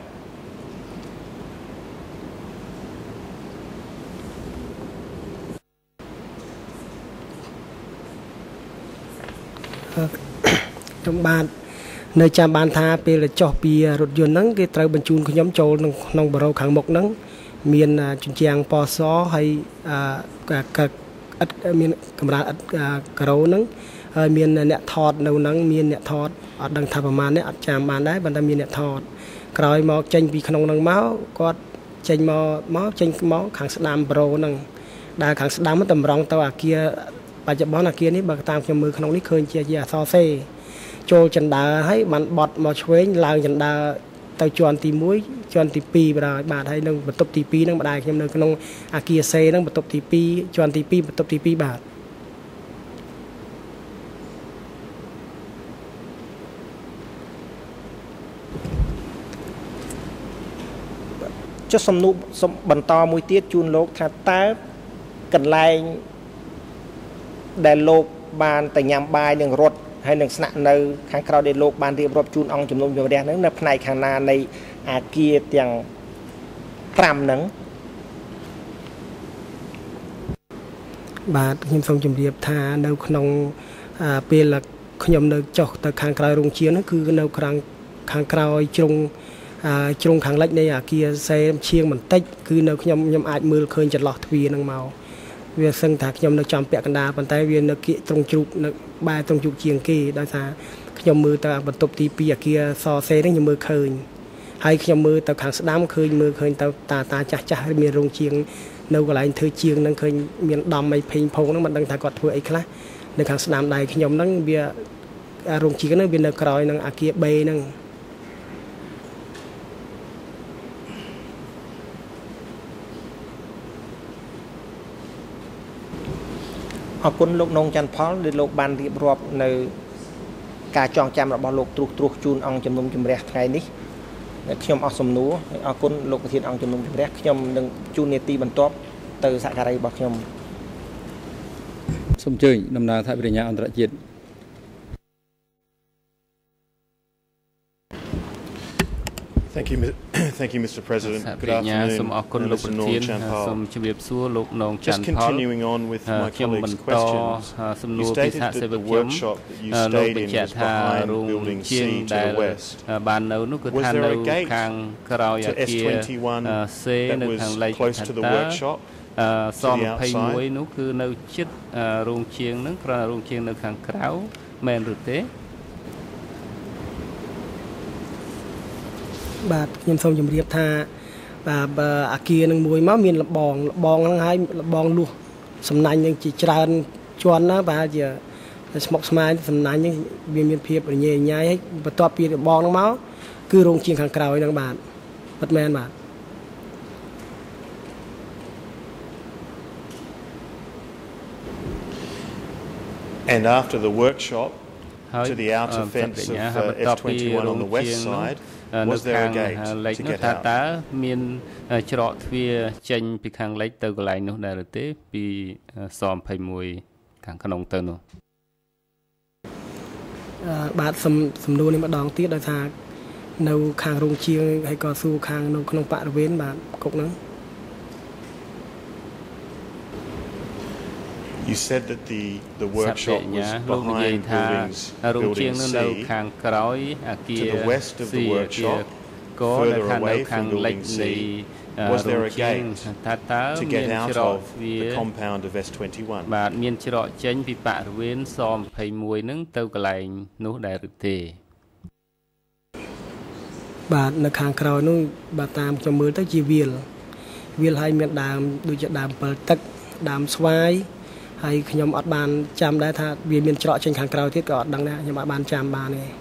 ខ្ញុំបាននៅចាំបានថាពេលចុះពីរថយន្តហ្នឹងគេត្រូវបញ្ជូនខ្ញុំចូលក្នុងបរិវខាងមុខហ្នឹងមានជញ្ជាំងពណ៌សហើយឥតមានកម្រាលឥតការ៉ូហ្នឹងហើយមានអ្នកថតនៅហ្នឹងមានអ្នកថតអត់ដឹងថាប្រហែលនេះអត់ចាំបានដែរប៉ុន្តែមានអ្នកថតក្រោយមកចេញពីក្នុងហ្នឹងមកគាត់ចេញមកមកចេញមកខាងស្ដាំប្រូហ្នឹងដែលខាងស្ដាំទៅតម្រង់ទៅអាគារបច្ចុប្បន្នអាគារនេះបើតាមខ្ញុំមើលក្នុងនេះឃើញជាជាអក្សរសេចូលចណ្ដើហើយបានបត់មកឆ្វេងឡើងចណ្ដើទៅជាន់ទីមួយជាន់ទីពីរបាទបាទហើយនៅបន្ទប់ទីពីរហ្នឹងម្ដាយខ្ញុំនៅក្នុងអាគារសេហ្នឹងបន្ទប់ទីពីរជាន់ទីពីរបន្ទប់ទីពីរបាទចុះសំណួរបន្តមួយទៀតជូនលោកថាតើកន្លែងដែលលោកបានទៅញ៉ាំបាយនឹងរត់ហើយនឹងស្នាក់នៅខាងក្រៅដែលលោកបានរៀបរាប់ជូនអង្គជំនុំជម្រះហ្នឹងនៅផ្នែកខាងណានៃអាគារទាំងប្រាំហ្នឹងបាទខ្ញុំសូមជម្រាបថានៅក្នុងពេលខ្ញុំនៅចុះទៅខាងក្រៅរោងជាងហ្នឹងគឺនៅខាងខាងក្រៅជ្រុងជ្រុងខាងលិចនៃអាគារសេមឈៀងបន្តិចគឺនៅខ្ញុំខ្ញុំអាចមើលឃើញចន្លោះទ្វារហ្នឹងមកវាសឹងថាខ្ញុំនៅចំពាក់កណ្ដាលប៉ុន្តែវានៅគៀកត្រង់ជ្រូកនៅបែរត្រង់ជ្រូកជាងគេដោយសារខ្ញុំមើលទៅបន្ទប់ទីពីរអាគារសសេនេះខ្ញុំមើលឃើញហើយខ្ញុំមើលទៅខាងស្ដាំឃើញមើលឃើញទៅតាតាចាស់ចាស់មានរោងជាងនៅកន្លែងធ្វើជាងហ្នឹងឃើញមានដំអីភេងផោងហ្នឹងមិនដឹងថាគាត់ធ្វើអីខ្លះនៅខាងស្ដាំដៃខ្ញុំហ្នឹងវារោងជាងហ្នឹងវានៅក្រោយនឹងអាគារ B ហ្នឹងអរគុណលោកនងច័ន្ទផលដែលលោកបានរៀបរាប់នៅការចងចាំរបស់លោកទ្រុសទ្រុសជូនអង្គជំនុំជម្រះថ្ងៃនេះខ្ញុំអស់សំណួរអរគុណលោកប្រធានអង្គជំនុំជម្រះខ្ញុំនឹងជូននីតិបន្ទាប់ទៅសហការីរបស់ខ្ញុំសូមអញ្ជើញដំណើរថវិញ្ញាអន្តរជាតិ Thank you, thank you, Mister President. Good afternoon, Mister Norng Chanphal. Just continuing on with my colleagues' questions, you stated that the workshop that you stayed in was behind Building C to the west. Was there a gate to S twenty-one that was close to the workshop, to the outside? នោះគឺនៅជិតរោងជាងហ្នឹងគ្រាន់តែរោងជាងនៅខាងក្រៅមែនឬទេបាទខ្ញុំសូមជម្រាបថាបាទអាគារនឹងមួយមកមានលបងលបងហ្នឹងហើយលបងលុះសំណាញ់នឹងជាច្រើនជាន់ណាបាទជាស្មុកស្មាញសំណាញ់ហ្នឹងវាមានភាពរញ៉េរញ៉ៃហើយបន្ទាប់ពីលបងហ្នឹងមកគឺរោងជាងខាងក្រោយហ្នឹងបាទពិតមែនបាទ And after the workshop to the outer fence of uh, F twenty-one on the west side, was there a gate to get out? តើមានច្រកទ្វារចេញពីខាងលិចទៅកន្លែងនោះដែរឬទេពីសยี่สิบเอ็ดខាងក្នុងទៅនោះបាទសំសំណួរនេះម្ដងទៀតដោយថានៅខាងរោងជាងហើយក៏សួរខាងនៅក្នុងបរិវេណបាទគុកហ្នឹង You said that the the workshop was behind buildings building C to the west of the workshop, further away from building C. Was there a gate to get out of the compound of S twenty-one? បាទមានច្រកចេញពីបរិវេណសยี่สิบเอ็ดហ្នឹងទៅកន្លែងនោះដែរឬទេបាទនៅខាងក្រោយនោះបាទតាមខ្ញុំមើលទៅជាវាលវាលហើយមានដើមដូចជាដើមពិលទឹកដើមស្វាយ ហើយខ្ញុំអត់បានចាំដែរថាវាមានច្រកចេញខាងក្រៅទៀតក៏អត់ដឹងដែរខ្ញុំអត់បានចាំបានទេ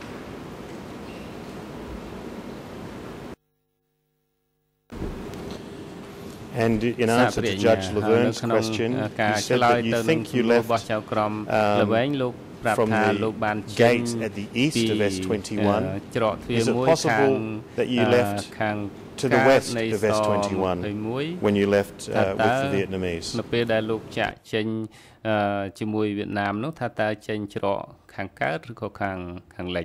And in answer to Judge Laverne's question, you said that you think you left um, from the gate at the east of S twenty-one. Is it possible that you left to the west of S twenty-one when you left uh, with the Vietnamese? នៅពេលដែលលោកចាក់ចេញជាមួយវៀតណាមនោះថាតើចេញច្រកខាងកើតឬក៏ខាងខាងលិច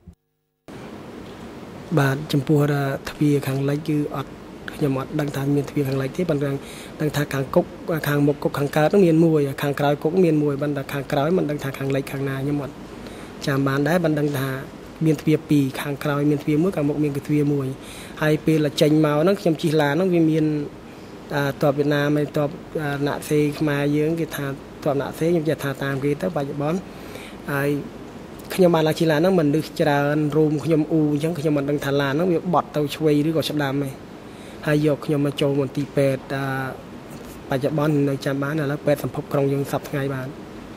បាទចំពោះទ្វារខាងលិចគឺអត់ខ្ញុំអត់ដឹងថាមានទ្វារខាងលិចទេប៉ុន្តែដឹងថាខាងគុកខាងមុខគុកខាងកើតនោះមានមួយខាងក្រោយគុកមានមួយប៉ុន្តែខាងក្រោយមិនដឹងថាខាងលិចខាងណាខ្ញុំអត់ចាំបានដែរមិនដឹងថាមានទ្វារពីរខាងក្រោយមានទ្វារមួយខាងមុខមានទ្វារមួយហើយពេលចេញមកហ្នឹងខ្ញុំជិះឡានហ្នឹងវាមានតបវៀតណាមហើយតបណាក់សេខ្មែរយើងគេថាតបណាក់សេខ្ញុំចេះថាតាមគេទៅបច្ចុប្បន្នហើយខ្ញុំបានឡើងជិះឡានហ្នឹងមនុស្សច្រើនរូមខ្ញុំអ៊ូអញ្ចឹងខ្ញុំមិនដឹងថាឡានហ្នឹងវាបត់ទៅឆ្វេងឬក៏ស្ដាំទេហើយយកខ្ញុំមកចូលមន្ទីរពេទ្យបច្ចុប្បន្ននៅចាំបានឥឡូវពេទ្យសម្ភពក្រុងយើងសប្តាហ៍ថ្ងៃបាន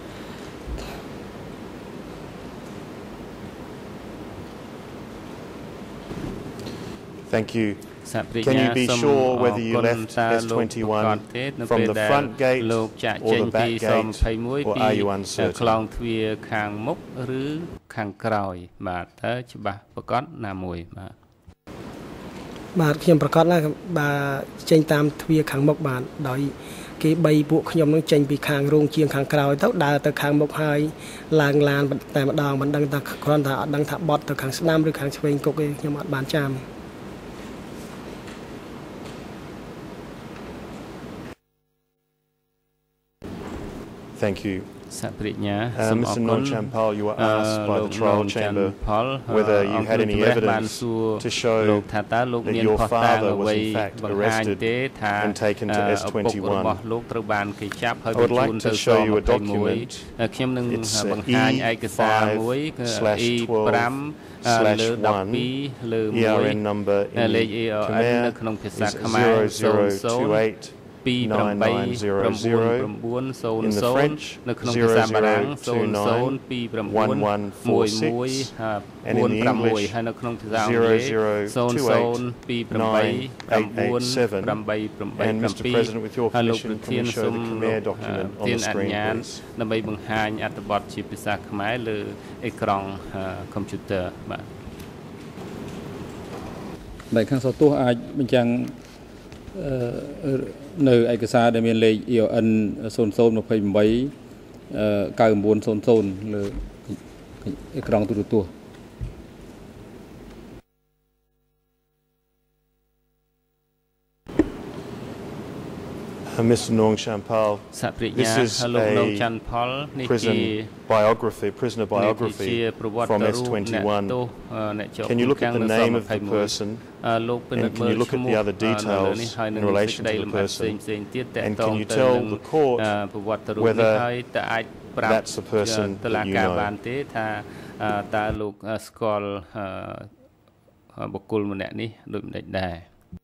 Thank you. Can you be sure whether you left S twenty-one from the front gate or the back gate, or are you uncertain? ខ្លងទ្វារខាងមុខឬខាងក្រោយបាទតើច្បាស់ប្រកាសណាមួយបាទបាទខ្ញុំប្រកាសណាបាទចេញតាមទ្វារខាងមុខបាទដោយគេបីពួកខ្ញុំនឹងចេញពីខាងរោងជាងខាងក្រោយទៅដើរទៅខាងមុខហើយឡើងឡានតែម្ដងមិនដឹងថាគ្រាន់តែអត់ដឹងថាបត់ទៅខាងស្ដាំឬខាងឆ្វេងគុកទេខ្ញុំអត់បានចាំ And Thank you. សាប្រិញ្ញា Uh, Mister Norng Chanphal, you were asked by the trial chamber whether you had any evidence to show that your father was in fact arrested and taken to S twenty-one. I would like to show you a document. It's E five slash twelve slash one. E R N number in Khmer is zero zero two eight. nine nine zero zero. In the French, zero zero two nine one one four six, and in the English, zero zero two eight nine eight eight seven. And Mister President, with your permission, can we show the Khmer document on the screen, please? ដើម្បីបង្ហាញអត្ថបទជាភាសាខ្មែរលើអេក្រង់កុំព្យូទ័របាទដែលខាងសោះទោះអាចបញ្ចាំងនៅឯកសារដែលមានលេខ E O N zero zero two eight nine nine nine zero zeroលើអេក្រង់ទូរទស្សន៍ Mister Norng Chanphal, this is a prison biography, prisoner biography from S twenty-one. Can you look at the name of the person, and can you look at the other details in relation to the person, and can you tell the court whether that's the person that you know? តើលោកស្គាល់បុគ្គលម្នាក់នេះដូចម្តេចដែរ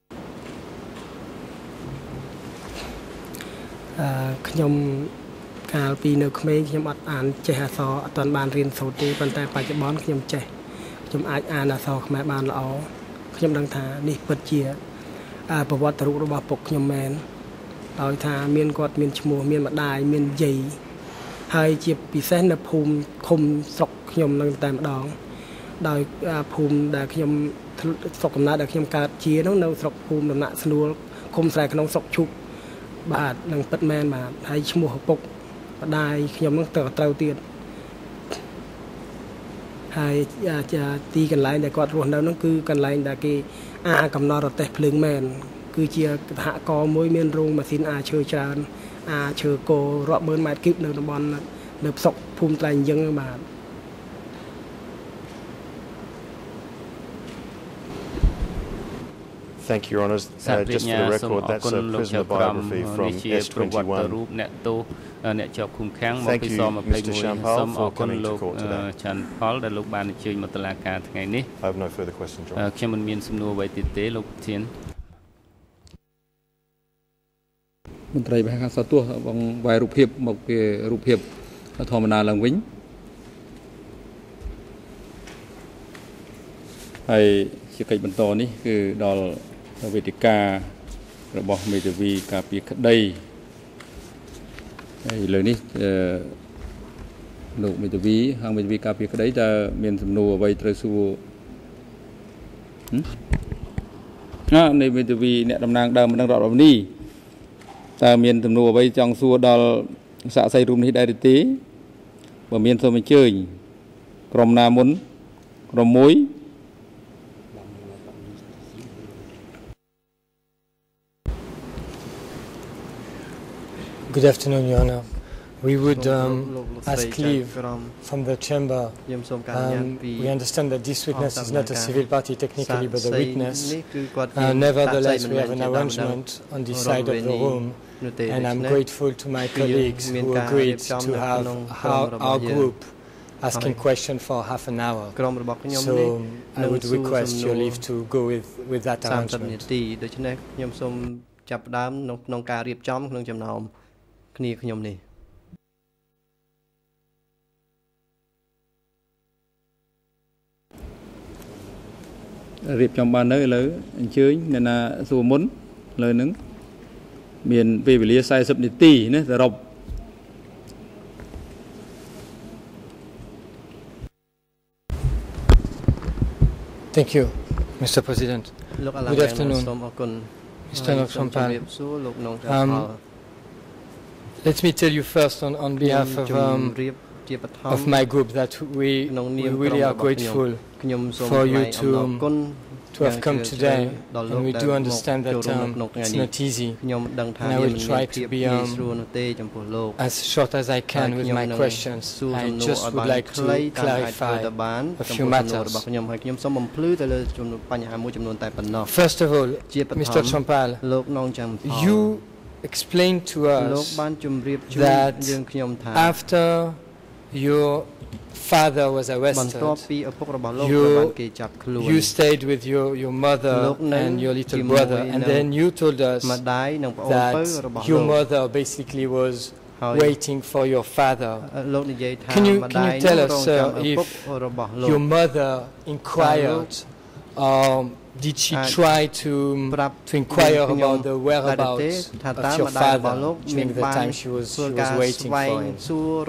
ខ្ញុំកាលពីនៅក្មេងខ្ញុំអត់អានចេះអក្សរអត់ទាន់បានរៀនសូត្រទេប៉ុន្តែបច្ចុប្បន្នខ្ញុំចេះខ្ញុំអាចអានអក្សរខ្មែរបានល្អខ្ញុំដឹងថានេះពិតជាប្រវត្តិរូបរបស់ពុកខ្ញុំមែនដោយថាមានគាត់មានឈ្មោះមានម្ដាយមានយាយហើយជាពិសេសនៅភូមិឃុំស្រុកខ្ញុំនឹងតែម្ដងដោយភូមិដែលខ្ញុំស្រុកកំណើតដែលខ្ញុំកើតជានោះនៅស្រុកភូមិដំណាក់ស្នួលឃុំស្រែក្នុងស្រុកឈុក បាទនឹងពិតមែនបាទហើយឈ្មោះឪពុកម្ដាយខ្ញុំនឹងទៅត្រូវទៀតហើយទីកន្លែងដែលគាត់រស់នៅនោះគឺកន្លែងដែលគេអាកំណត់រទេះភ្លើងមែនគឺជាសហគមន៍មួយមានរោងម៉ាស៊ីនអាឈើច្រើនអាឈើគោរាប់ម៉ឺនម៉ែត្រគីបនៅតំបន់នៅស្រុកភូមិត្រែងយើងបាទ Thank you, Your Honours. Uh, just for the record, that's a prisoner biography from S twenty-one. Thank you, Mister Chanphal, for coming to court today. I have no further questions, Your Honour. មន្ត្រីបេខាងសោះទោះបងវាយរូបភាពមកពីរូបភាពធម្មតាឡើងវិញហើយជាកិច្ចបន្តនេះគឺដល់វេទិការបស់មេធាវីការពារក្តីហើយលើនេះលោកមេធាវីហាងមេធាវីការពារក្តីតើមានសំណួរអ្វីត្រូវសួរណានៃមេធាវីអ្នកតំណាងដើមមិនដឹងរដ្ឋបាលនេះតើមានសំណួរអ្វីចង់សួរដល់សាក្សីរូបនេះដែរទេបើមានសូមអញ្ជើញក្រុមណាមុនក្រុមមួយ Good afternoon, Your Honour. We would um, ask leave from the chamber. Um, we understand that this witness is not a civil party technically, but a witness. Uh, nevertheless, we have an arrangement on this side of the room, and I'm grateful to my colleagues who agreed to have our, our group asking questions for half an hour. So I would request your leave to go with, with that arrangement. គ្នាខ្ញុំនេះរៀបចំបាននៅឥឡូវអញ្ជើញអ្នកណាសួរមុនលើនឹងមានពេលវេលា forty នាទីណាសរុប Thank you, Mister President. Good afternoon, Mister Chanphal. Um, Let me tell you first on, on behalf of um, of my group that we, we really are grateful for you to, to have come today, and we do understand that um, it's not easy, and I will try to be um, as short as I can with my questions. I just would like to clarify a few matters. First of all, Mister Chanphal, you explained to us that after your father was arrested, you, you stayed with your, your mother and your little brother, and then you told us that your mother basically was waiting for your father. Can you, can you tell us, sir, if your mother inquired, um, did she try to, to inquire about the whereabouts of your father during the time she was, she was waiting for him?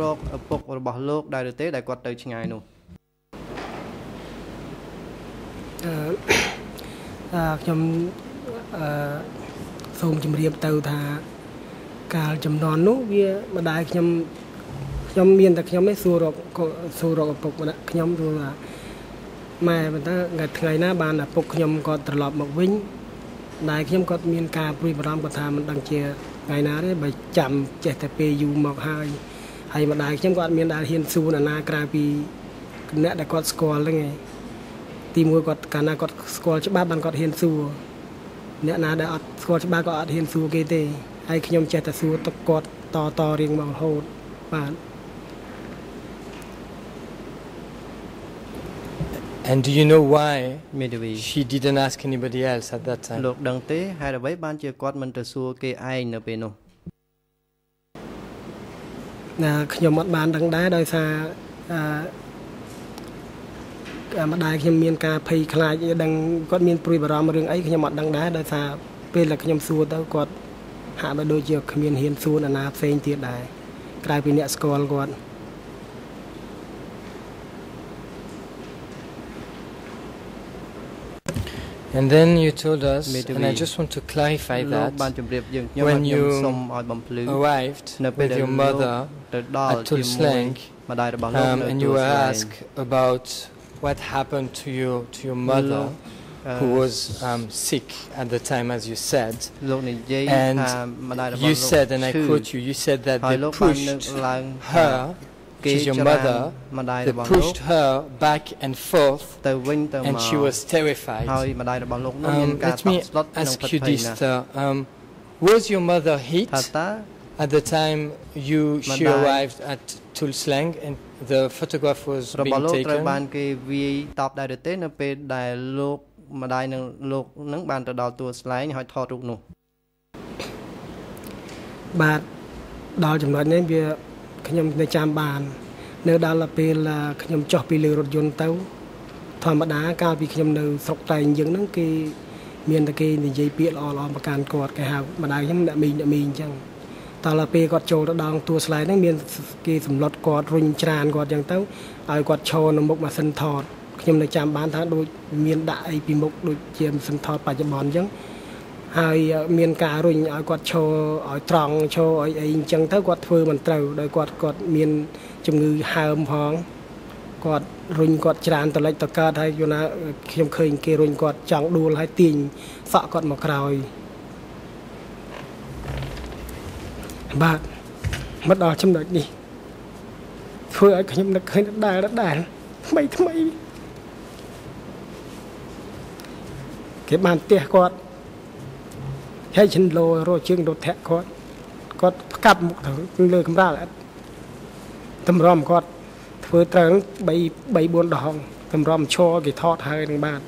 Uh, ម៉ែបន្តថ្ងៃថ្ងៃណាបានពុកខ្ញុំគាត់ត្រឡប់មកវិញដែលខ្ញុំគាត់មានការព្រួយបារម្ភគាត់ថាមិនដឹងជាថ្ងៃណាទេបើចាំចេះតែពេលយូរមកហើយហើយម្ដាយខ្ញុំគាត់មានដែលហ៊ានសួរអ្នកណាក្រៅពីអ្នកដែលគាត់ស្គាល់ហ្នឹងឯងទីមួយគាត់កាលណាគាត់ស្គាល់ច្បាស់បានគាត់ហ៊ានសួរអ្នកណាដែលអត់ស្គាល់ច្បាស់ក៏អត់ហ៊ានសួរគេទេហើយខ្ញុំចេះតែសួរទឹកគាត់តតរៀងមករហូតបាទ And do you know why she didn't ask anybody else at that time? And then you told us, and I just want to clarify that, when you arrived with your mother at Tulslang, um, and you were asked about what happened to you, to your mother, who was um, sick at the time, as you said, and you said, and I quote you, you said that they pushed her, she's your mother, they pushed her back and forth, and she was terrified. Um, let me ask you this, sir. Um, was your mother hit at the time you she arrived at Tulslang and the photograph was being taken? But ខ្ញុំនៅចាំបាននៅដល់ពេលខ្ញុំចុះពីលើរថយន្តទៅធម្មតាកាលពីខ្ញុំនៅស្រុកតែងយើងហ្នឹងគេមានតែគេនិយាយពាក្យល្អល្អប្រកាន់គាត់គេហៅម្ដាយខ្ញុំអ្នកមីងអ្នកមីងអញ្ចឹងតដល់ពេលគាត់ចូលទៅដល់ទួលស្លែហ្នឹងមានគេសម្លុតគាត់រុញច្រានគាត់អញ្ចឹងទៅឲ្យគាត់ឈរនៅមុខម៉ាស៊ីនថតខ្ញុំនៅចាំបានថាដូចមានដាក់អីពីមុខដូចជាម៉ាស៊ីនថតបច្ចុប្បន្នអញ្ចឹង ហើយមានការរុញឲ្យគាត់ឈរឲ្យត្រង់ឈរឲ្យអីអញ្ចឹងទៅគាត់ធ្វើមិនត្រូវដោយគាត់គាត់មានជំងឺហើមផងគាត់រុញគាត់ច្រានតលិចតកើតហើយយូរណាខ្ញុំឃើញគេរុញគាត់ចង់ដួលហើយទាញសក់គាត់មកក្រោយបាទមកដល់ចំណុចនេះធ្វើឲ្យខ្ញុំនឹកឃើញដែរដែរថ្មីថ្មីគេបានផ្ទះគាត់ ហើយឈិនលោរោជើងរត់ធាក់គាត់គាត់ផ្កាប់មុខទៅលើកំរាលតម្រាំគាត់ធ្វើត្រូវ3 4ដងតម្រាំឈរគេថតហើយនឹងបាន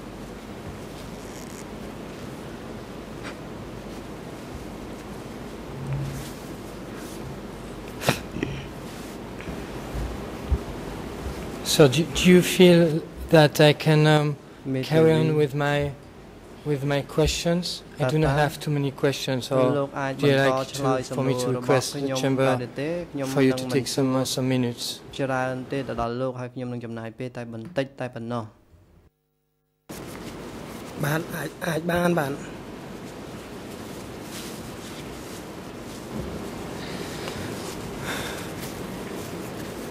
So do, do you feel that I can um, carry on with my with my questions? I do not have too many questions, or do you like to, for me to request the chamber for you to take some uh, some minutes?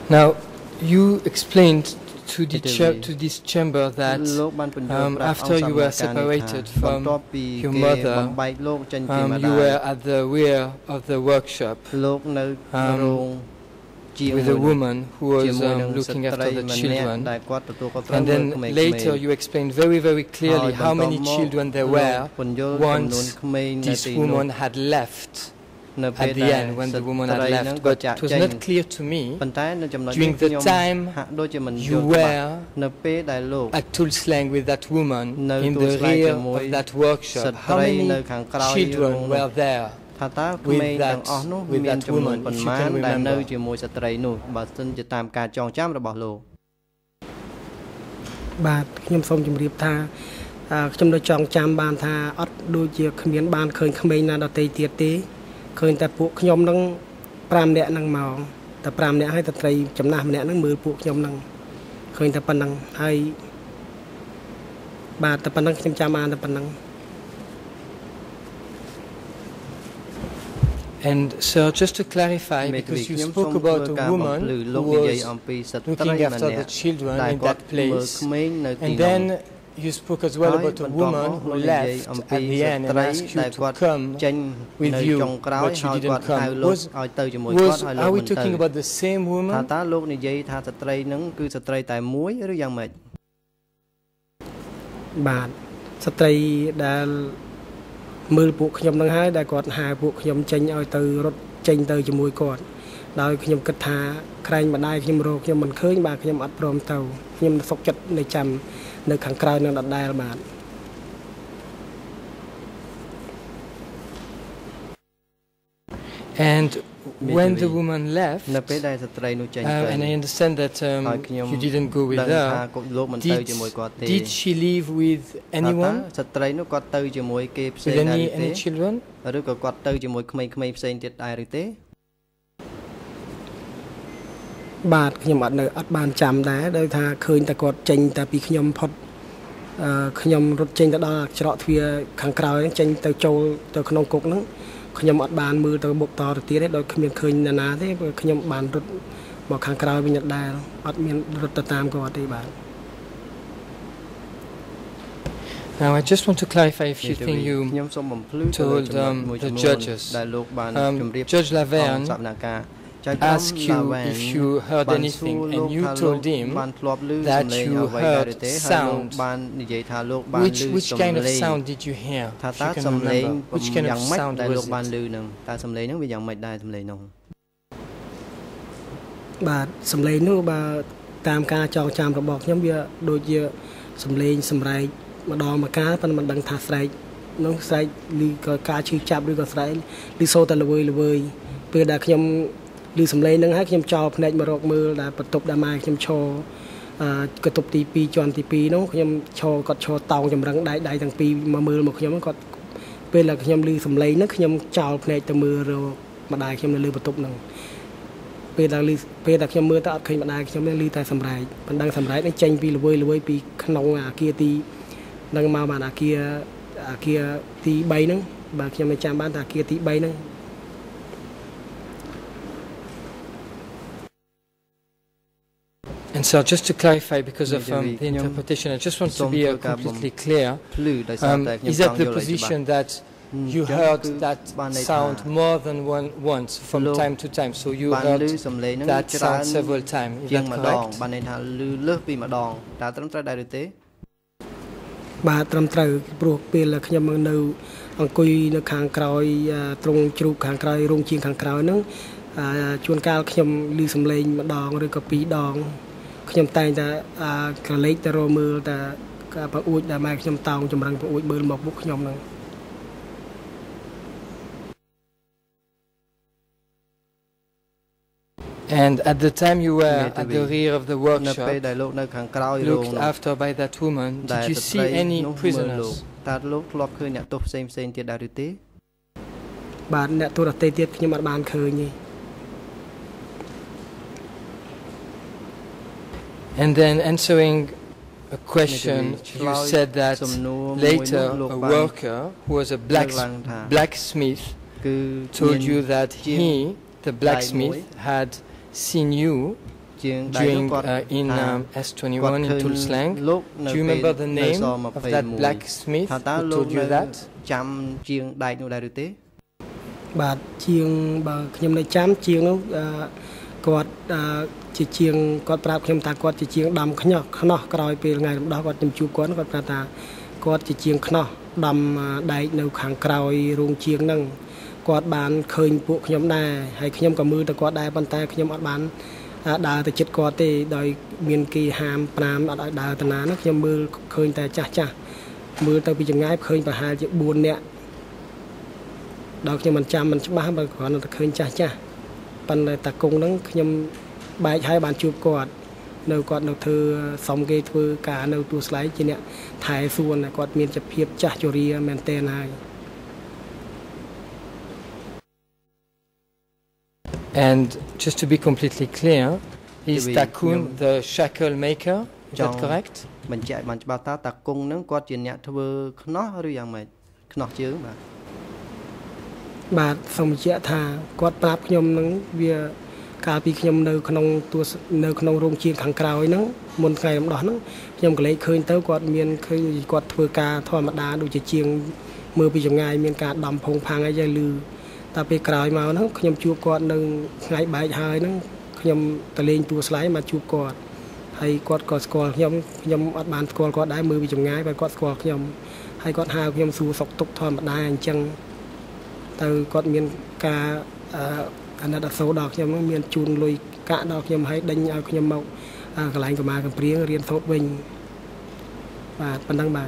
Now, you explained to, the to this chamber that um, after you were separated from your mother, um, you were at the rear of the workshop um, with a woman who was um, looking after the children. And then later you explained very, very clearly how many children there were once this woman had left. At the end, when the woman had left, but it was not clear to me during the time you were at Tulslang with that woman in the rear of that workshop, how many children were there with that, with that woman, if you can remember? បាទខ្ញុំសូមជម្រាបថាខ្ញុំនៅចង់ចាំបានថាអត់ដូចជាគ្មានបានឃើញក្មេងណាដទៃទៀតទេ ឃើញតែពួកខ្ញុំនឹង 5 នាក់នឹងមកតែ 5 នាក់ហើយតែត្រីចំណាស់ម្នាក់នឹងមើលពួកខ្ញុំនឹងឃើញតែប៉ុណ្ណឹងហើយបាទតែប៉ុណ្ណឹងខ្ញុំចាំបានតែប៉ុណ្ណឹង And sir, just to clarify, because you spoke about a woman who was looking after the children in that place, and then you spoke as well about a woman who left at the end and asked you to come with you, but you didn't come. Was, was, are we talking about the same woman? ថាតើលោកនិយាយថាស្ត្រីនឹងគឺស្ត្រីតែមួយឬយ៉ាងម៉េច បាទស្ត្រីដែលមើលពួកខ្ញុំនឹងហើយដែលគាត់ហៅពួកខ្ញុំចេញឲ្យទៅរត់ចេញទៅជាមួយគាត់ដោយខ្ញុំគិតថាក្រែងម្ដាយខ្ញុំរកខ្ញុំមិនឃើញបាទខ្ញុំអត់ព្រមទៅខ្ញុំសុខចិត្តនៅចាំនៅខាងក្រៅនឹងដដែលបាទ And when the woman left, uh, and I understand that um, you didn't go with her, did, did she leave with anyone? With any, any children? ឬក៏គាត់ទៅជាមួយក្មេងៗផ្សេងទៀតដែរឬទេបាទខ្ញុំអត់នៅអត់បានចាំដែរដោយថាឃើញតែគាត់ចេញតែពីខ្ញុំផុតអឺខ្ញុំរត់ចេញទៅដល់ច្រកទ្វារខាងក្រោយចេញទៅចូលទៅក្នុងគុកហ្នឹងខ្ញុំអត់បានមើលទៅមុខតទៅទៀតទេដោយគ្មានឃើញណាណាទេខ្ញុំបានរត់មកខាងក្រោយវិញដែរអត់មានរត់ទៅតាមគាត់ទេបាទ Now I just want to clarify a few things you told um, the judges. Um, Judge Laverne asked you if you heard anything, and you told him that you heard sound. Which, which kind of sound did you hear? If you can remember, which kind of sound was it? បាទសំឡេងនោះបើតាមការចងចាំរបស់ខ្ញុំវាដូចជាសំឡេងសម្រែកម្ដងមកកាប៉ុន្តែមិនដឹងថាស្រែកនោះស្រែកឬក៏ការឈឺចាប់ឬក៏ស្រែកឬសូរតែល្វើយល្វើយពេលដែលខ្ញុំ ឮសំឡេងហ្នឹងហើយខ្ញុំចោលភ្នែកមករកមើលដែលបន្ទប់ដែលម៉ែខ្ញុំឈរអឺកន្ទប់ទី 2 ជាន់ទី 2 នោះខ្ញុំឈរគាត់ឈរតោងចម្រឹងដៃដៃទាំងពីរមកមើលមកខ្ញុំគាត់ពេលដែលខ្ញុំឮសំឡេងហ្នឹងខ្ញុំចោលភ្នែកទៅមើលរកម្ដាយខ្ញុំនៅលើបន្ទប់ហ្នឹងពេលដែលឮពេលដែលខ្ញុំមើលទៅអត់ឃើញម្ដាយខ្ញុំឮតែសម្រែកបណ្ដឹងសម្រែកនេះចេញពីល្វើយល្វើយពីក្នុងអាគារទីនឹងមកបានអាគារអាគារទី 3 ហ្នឹងបាទខ្ញុំមិនចាំបានថាអាគារទី 3 ហ្នឹង And so, just to clarify, because of um, the interpretation, I just want to be uh, completely clear. Um, is that the position that you heard that sound more than one once from time to time? So you heard that sound several times. Is that correct? បាទត្រឹមត្រូវព្រោះពេលខ្ញុំនៅអង្គុយនៅខាងក្រោយត្រង់ជ្រូកខាងក្រោយរោងជាងខាងក្រោយហ្នឹងជួនកាលខ្ញុំឮសំឡេងម្ដងឬក៏ពីរដង ខ្ញុំតែងតែក្រឡេកទៅរមើលតែប្រអួចដែលម៉ែខ្ញុំតោងចម្រឹងប្រអួចមើលមកពួកខ្ញុំហ្នឹង And at the time you were at the rear of the workshop, looked after by that woman, did you see any prisoners? តើលោកធ្លាប់ឃើញអ្នកទោសផ្សេងផ្សេងទៀតដែរឬទេបាទអ្នកទោសដទៃទៀតខ្ញុំអត់បានឃើញទេ And then answering a question, you said that later a worker who was a black, blacksmith told you that he, the blacksmith, had seen you during uh, in um, S twenty-one in Tul Slang. Do you remember the name of that blacksmith who told you that? ជាងដែកនោះដែរឬទេបាទជាងបើខ្ញុំនៅចាំជាងនោះគាត់ជាជាងគាត់ប្រាប់ខ្ញុំថាគាត់ជាជាងដំខ្នោះខ្នោះក្រោយពេលថ្ងៃរំដោះគាត់ខ្ញុំជួបគាត់គាត់ប្រាប់ថាគាត់ជាជាងខ្នោះដំដែកនៅខាងក្រោយរោងជាងហ្នឹងគាត់បានឃើញពួកខ្ញុំដែរហើយខ្ញុំក៏មើលទៅគាត់ដែរប៉ុន្តែខ្ញុំអត់បានដើរទៅជិតគាត់ទេដោយមានគេហាមប្រាមអត់ឲ្យដើរទៅណានោះខ្ញុំមើលឃើញតែចាស់ចាស់មើលទៅពីចម្ងាយឃើញប្រហែលជាបួននាក់ដល់ខ្ញុំមិនចាំមិនច្បាស់បើគ្រាន់តែឃើញចាស់ចាស់ប៉ុន្តែតាគង់ហ្នឹងខ្ញុំបែកហើយបានជួបគាត់នៅគាត់នៅធ្វើសំគេធ្វើការនៅទួលស្លែកជាអ្នកថែសួនគាត់មានជាភាពចាស់ជរាមែនតើហើយ And just to be completely clear, is Takun the shackle maker? Is that correct? បញ្ជាក់បានច្បាស់តើតាគង់ហ្នឹងគាត់ជាអ្នកធ្វើខ្នោះឬយ៉ាងម៉េចខ្នោះជើងបាទបាទសូមបញ្ជាក់ថាគាត់ប្រាប់ខ្ញុំហ្នឹងវាកាលពីខ្ញុំនៅក្នុងទួនៅក្នុងរោងជាងខាងក្រោយហ្នឹងមុនថ្ងៃរំដោះហ្នឹងខ្ញុំក៏លេចឃើញទៅគាត់មានឃើញគាត់ធ្វើការធម្មតាដូចជាជាងមើលពីចម្ងាយមានការដំផុងផាំងអីយ៉ាងលឺតែពេលក្រោយមកហ្នឹងខ្ញុំជួបគាត់នៅថ្ងៃបែកហើយហ្នឹងខ្ញុំទៅលេងទួស្លាយមកជួបគាត់ហើយគាត់ក៏ស្គាល់ខ្ញុំខ្ញុំអត់បានស្គាល់គាត់ដែរមើលពីចម្ងាយបើគាត់ស្គាល់ខ្ញុំហើយគាត់ហៅខ្ញុំសួរសុខទុក្ខធម្មតាអញ្ចឹងទៅគាត់មានការអាណិតអាសូរដល់ខ្ញុំហ្នឹងមានជូនលុយកាក់ដល់ខ្ញុំហើយដេញឲ្យខ្ញុំមកកន្លែងកម្មាកំព្រៀងរៀនសូត្រវិញបាទប៉ុណ្ណឹងបាទ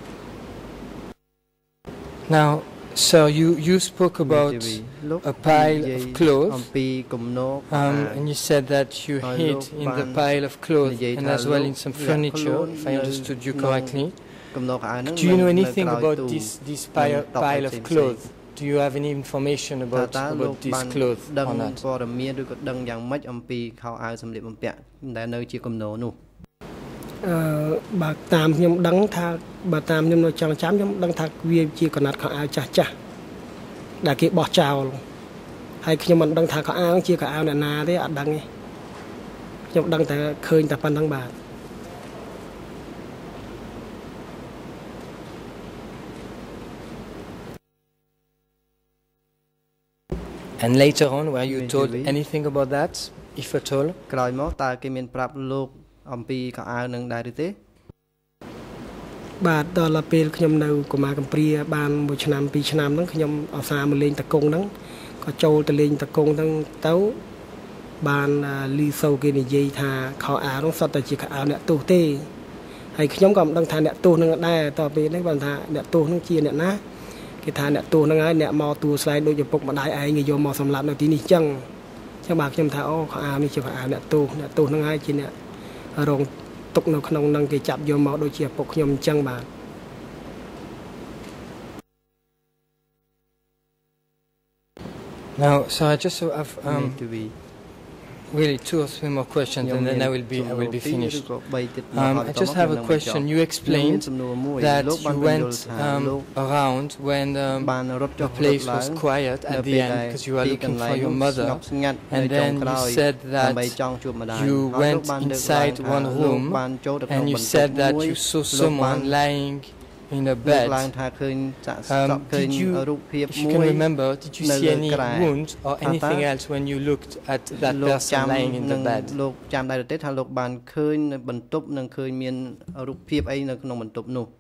Now so you you spoke about a pile of clothes um, and you said that you hid in the pile of clothes and as well in some furniture if I understood you correctly. Do you know anything about this this pile pile of clothes? Do you have any information about about these clothes or not? ព័ត៌មានឬក៏ដឹងយ៉ាងម៉េចអំពីខោអាវសម្លៀកបំពាក់ដែលនៅជាគំនរនោះអឺបើតាមខ្ញុំដឹងថាបើតាមខ្ញុំនៅចង់ចាំខ្ញុំដឹងថាវាជាកណាត់ខោអាវចាស់ចាស់ដែលគេបោះចោលហើយខ្ញុំមិនដឹងថាខោអាវជាខោអាវអ្នកណាទេអត់ដឹងទេខ្ញុំដឹងតែឃើញតែប៉ុណ្្នឹងបាទ And later on were you told anything about that if at all ក្រោយមកតើគេមានប្រាប់លោកអំពីខោអាវនឹងដែរឬទេបាទដល់ពេលខ្ញុំនៅកម្មាកំព្រាបានមួយឆ្នាំពីរឆ្នាំហ្នឹងខ្ញុំអាសាមកលេងតកុងហ្នឹងក៏ចូលទៅលេងតកុងហ្នឹងទៅបានលីសូគេនិយាយថាខោអាវហ្នឹងសុទ្ធតែជាខោអាវអ្នកទោសទេហើយខ្ញុំក៏មិនដឹងថាអ្នកទោសហ្នឹងដែរតទៅពេលនេះបានថាអ្នកទោសហ្នឹងជាអ្នកណាគេថាអ្នកទោសហ្នឹងហើយអ្នកមកទួស្លែងដូចឪពុកម្ដាយឯងគេយកមកសម្លាប់នៅទីនេះចឹងចឹងបាទខ្ញុំថាអូខោអាវនេះជាខោអាវអ្នកទោសអ្នកទោសហ្នឹងហើយជាអ្នករងទុកនៅក្នុងហ្នឹងគេចាប់យកមកដូចជាឪពុកខ្ញុំអញ្ចឹងបាទ Now so I just have um really two or three more questions and then I will be I will be finished. Um, I just have a question. You explained that you went um, around when um, the place was quiet at the end because you were looking for your mother, and then you said that you went inside one room and you said that you saw someone lying in a bed. Um, did you, if you can remember, did you see any wounds or anything else when you looked at that person lying in the bed? លោកចាំដែរទេថាលោកបានឃើញនៅបន្ទប់និងឃើញមានរូបភាពអីនៅក្នុងបន្ទប់នោះ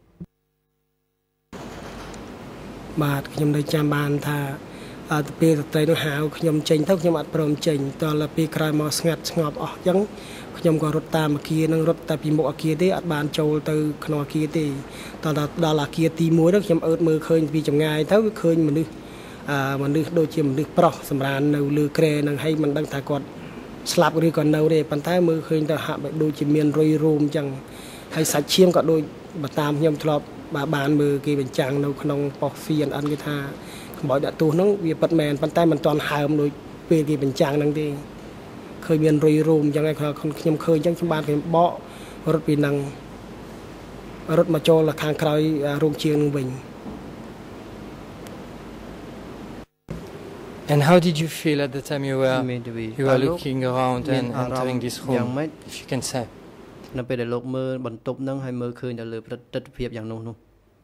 បាទខ្ញុំនៅចាំបានថាអត់ពេលស្ត្រីនោះហៅខ្ញុំចេញទៅខ្ញុំអត់ព្រមចេញតទៅពេលក្រោយមកស្ងាត់ស្ងប់អស់អញ្ចឹងខ្ញុំក៏រត់តាមអគារនឹងរត់តែពីមុខអគារទេអត់បានចូលទៅក្នុងអគារទេតដល់ដល់អគារទីមួយនោះខ្ញុំអើតមើលឃើញពីចម្ងាយទៅឃើញមនុស្សអឺមនុស្សដូចជាមនុស្សប្រុសសម្រាននៅលើគ្រែនឹងហើយមិនដឹងថាគាត់ស្លាប់ឬក៏នៅទេប៉ុន្តែមើលឃើញទៅហាក់ដូចជាមានរុយរោមអញ្ចឹងហើយសាច់ឈាមក៏ដូចបើតាមខ្ញុំធ្លាប់បានមើលគេបញ្ចាំងនៅក្នុងប៉ុស្តិ៍ C N N គេថាក្បោចដាក់ទោសហ្នឹងវាពិតមែនប៉ុន្តែមិនទាន់ហើមដូចពេលគេបញ្ចាំងហ្នឹងទេឃើញមានរុយរោមអញ្ចឹងហើយខ្ញុំឃើញអញ្ចឹងខ្ញុំបានខ្ញុំបករត់ពីហ្នឹងរត់មកចូលខាងក្រោយរោងជាងនឹងវិញ And how did you feel at the time you were you were looking around and entering this room? If you can say. នៅពេលដែលលោកមើលបន្ទប់ហ្នឹងហើយមើលឃើញទៅលើទស្សនវិជ្ជាយ៉ាងនោះនោះ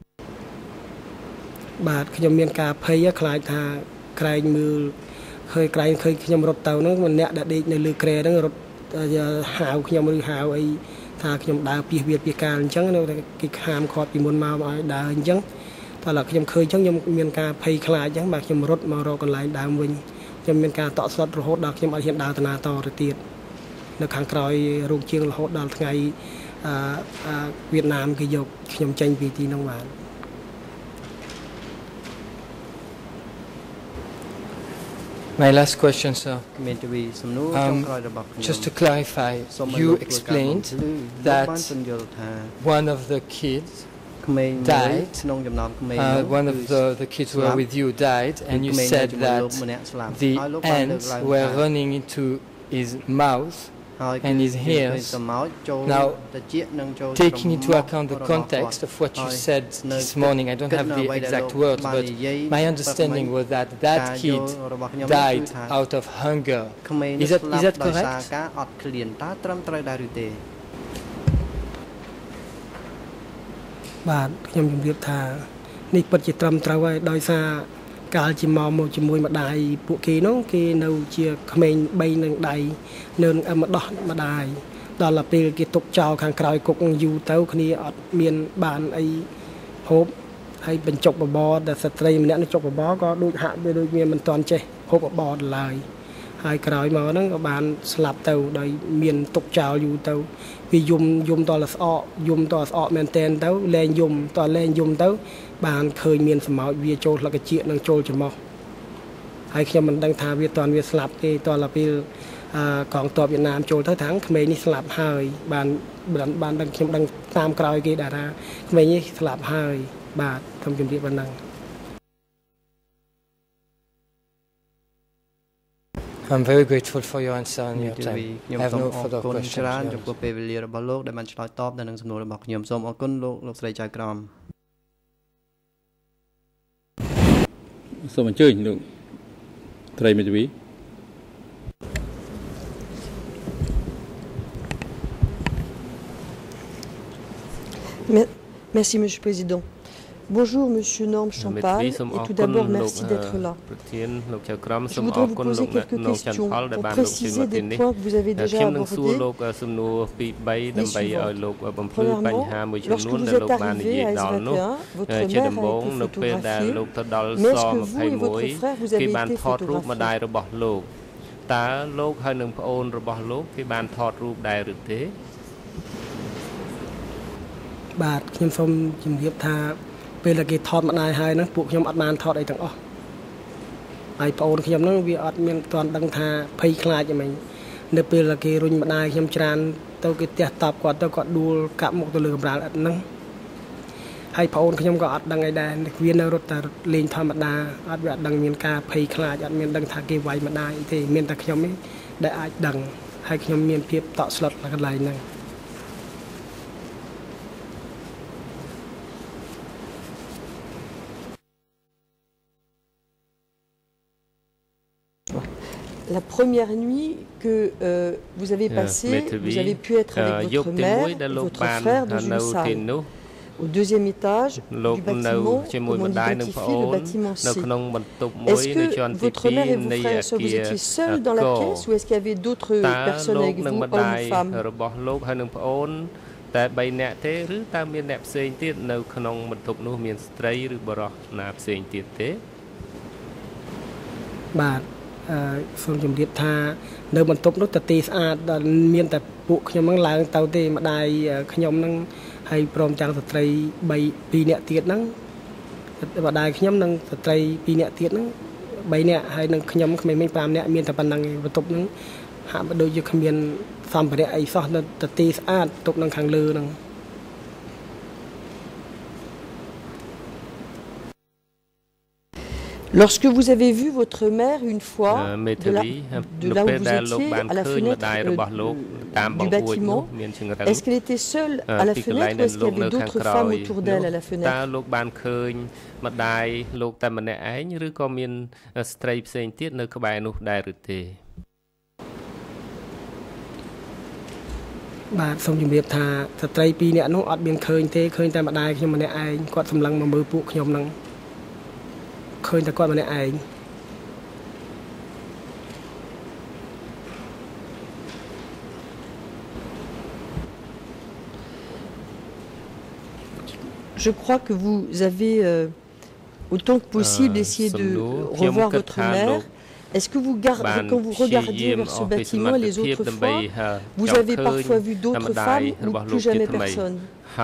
បាទខ្ញុំមានការភ័យខ្លាចថាក្រែងមើលឃើញក្រែងឃើញខ្ញុំរត់ទៅហ្នឹងម្នាក់ដែលដេកនៅលើក្រែហ្នឹងរត់ហៅខ្ញុំឬហៅអីថាខ្ញុំដើរពីវាពីកាលអញ្ចឹងគេខាមខាត់ពីមុនមកឲ្យដើរអញ្ចឹងតែឡើយខ្ញុំឃើញអញ្ចឹងខ្ញុំមានការភ័យខ្លាចអញ្ចឹងបាទខ្ញុំរត់មករកកន្លែងដើមវិញខ្ញុំមានការតក់ស្លុតរហូតដល់ខ្ញុំអត់ហ៊ានដើរតាណាតទៅទៀតនៅខាងក្រោយរោងជាងរហូតដល់ថ្ងៃអឺវៀតណាមគេយកខ្ញុំចេញពីទីនោះបាន My last question, sir. Um, just to clarify, you explained that one of the kids died, uh, one of the, the kids who were with you died, and you said that the ants were running into his mouth and his ears. Now, taking into account the context of what you said this morning, I don't have the exact words, but my understanding was that that kid died out of hunger. Is that, is that correct? បាទខ្ញុំជម្រាបថានេះពិតជាត្រឹមត្រូវហើយដោយសារកាលជាមកមកជាមួយម្ដាយពួកគេនោះគេនៅជាក្មេងបីនឹងដៃនៅនឹងម្ដោះម្ដាយដល់ពេលគេទុកចោលខាងក្រោយគុកយូរទៅគ្នាអត់មានបានអីហូបហើយបញ្ចុកបបរដែលស្ត្រីម្នាក់នឹងចុកបបរក៏ដូចហាក់វាដូចមានមិនទាន់ចេះហូបបបរឡើយហើយក្រោយមកហ្នឹងក៏បានស្លាប់ទៅដោយមានទុកចោលយូរទៅវាយំយំតលស្អកយំតស្អកមែនតែនទៅលែងយំតលែងយំទៅបានឃើញមានសម្ោចវាចូលស្លឹកជានឹងចូលច្រមុះហើយខ្ញុំមិនដឹងថាវាតន់វាស្លាប់ទេតលពេលកងទ័ពវៀតណាមចូលទៅថាក្មេងនេះស្លាប់ហើយបានបានដឹងខ្ញុំដឹងតាមក្រោយគេដែរថាក្មេងនេះស្លាប់ហើយបាទខ្ញុំជម្រាបប៉ុណ្ណឹង I'm very grateful for your answer and your time. I have no further questions. ចំពោះពេលវេលារបស់លោកដែលបានឆ្លើយតបទៅនឹងសំណួររបស់ខ្ញុំសូមអរគុណលោកលោកស្រីចៅក្រមសូមអញ្ជើញលោកត្រីមេធាវី Merci Monsieur le Président. Bonjour Monsieur Norng Chanphal et tout d'abord merci d'être là. Je voudrais vous poser quelques questions pour préciser des points que vous avez déjà abordés. Messieurs, premièrement, lorsque vous êtes arrivé à S vingt et un, votre mère a été photographiée, mais est-ce que vous et votre frère vous avez été photographiés? តើលោកហើយនឹងប្អូនរបស់លោកគេបានថតរូបដែរឬទេបាទខ្ញុំសូមជម្រាបថាពេលដែលគេថតម្ដាយហើយហ្នឹងពួកខ្ញុំអត់បានថតអីទាំងអស់ហើយប្អូនខ្ញុំហ្នឹងវាអត់មានទាន់ដឹងថាភ័យខ្លាចហ្មងនៅពេលដែលគេរុញម្ដាយខ្ញុំច្រានទៅគេផ្ទះតបគាត់ទៅគាត់ដួលកាប់មុខទៅលើកម្រាលឥដ្ឋហ្នឹងហើយប្អូនខ្ញុំក៏អត់ដឹងអីដែរវានៅរត់តែលេងធម្មតាអត់វាអត់ដឹងមានការភ័យខ្លាចអត់មានដឹងថាគេវាយម្ដាយទេមានតែខ្ញុំទេដែលអាចដឹងហើយខ្ញុំមានភាពតក់ស្លុតនៅកន្លែងហ្នឹង La première nuit que euh, vous avez passée, vous avez pu être avec votre mère, votre frère dans une salle. Au deuxième étage du bâtiment, comme on identifie le bâtiment C. Est-ce que votre mère et vos frères, vous étiez seuls dans la pièce ou est-ce qu'il y avait d'autres personnes avec vous, hommes ou femmes? តែបីនាក់ទេឬតើមានអ្នកផ្សេងទៀតនៅក្នុងបន្ទប់នោះមានស្ត្រីឬបុរសណាផ្សេងទៀតទេបាទអឺសូមជម្រាបថានៅបន្ទប់នោះតទីស្អាតដល់មានតែពួកខ្ញុំហ្នឹងឡើងទៅទេម្ដាយខ្ញុំហ្នឹងហើយព្រមទាំងស្ត្រីបីពីរនាក់ទៀតហ្នឹងម្ដាយខ្ញុំនិងស្ត្រីពីរនាក់ទៀតហ្នឹងបីនាក់ហើយនឹងខ្ញុំក្មេងៗប្រាំនាក់មានតែប៉ុណ្្នឹងបន្ទប់ហ្នឹងហាក់ដូចជាគ្មានសម្ភារៈអីសោះនៅតទីស្អាតបន្ទប់ហ្នឹងខាងលើហ្នឹង Lorsque vous avez vu votre mère une fois de, la, de là où vous étiez à la fenêtre euh, du bâtiment, est-ce qu'elle était seule à la fenêtre ou est-ce qu'il y avait d'autres femmes autour d'elle à la fenêtre? Bà xong chụp việc thà thật tây pi nè nó ọt biên khơi thế khơi ta mà đai nhưng mà nè ai quạt sầm lăng mà mưa phụ nhom năng khơi ta quạt mà nè ai Je crois que vous avez euh, autant que possible essayé de revoir votre mère. Est-ce que vous gardez, quand vous regardiez vers ce bâtiment les autres fois, vous avez parfois vu d'autres femmes ou plus jamais personne?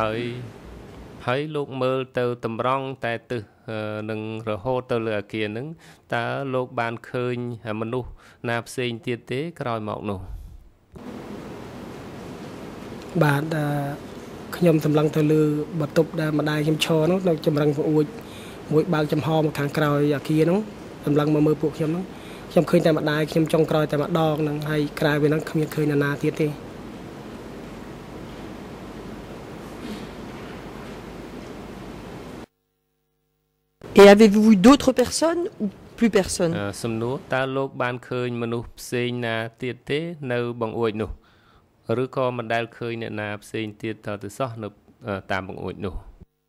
Bàខ្ញុំសម្លឹងទៅលើបន្ទប់ដែលម្ដាយខ្ញុំឈរនោះនៅចម្រឹងអួចមួយបើកចំហមកខាងក្រោយអាគារនោះសម្លឹងមកមើលពួកខ្ញុំនោះខ្ញុំឃើញតែម្ដាយខ្ញុំចុងក្រោយតែម្ដងហ្នឹងហើយក្រៅពីហ្នឹងគ្មានឃើញនរណាទៀតទេ Et avez-vous vu d'autres personnes ou plus personne? សំណួរតើលោកបានឃើញមនុស្សផ្សេងណាទៀតទេនៅបង្អួចនោះឬក៏មិនដែលឃើញអ្នកណាផ្សេងទៀតតទៅសោះនៅតាមបង្អួចនោះ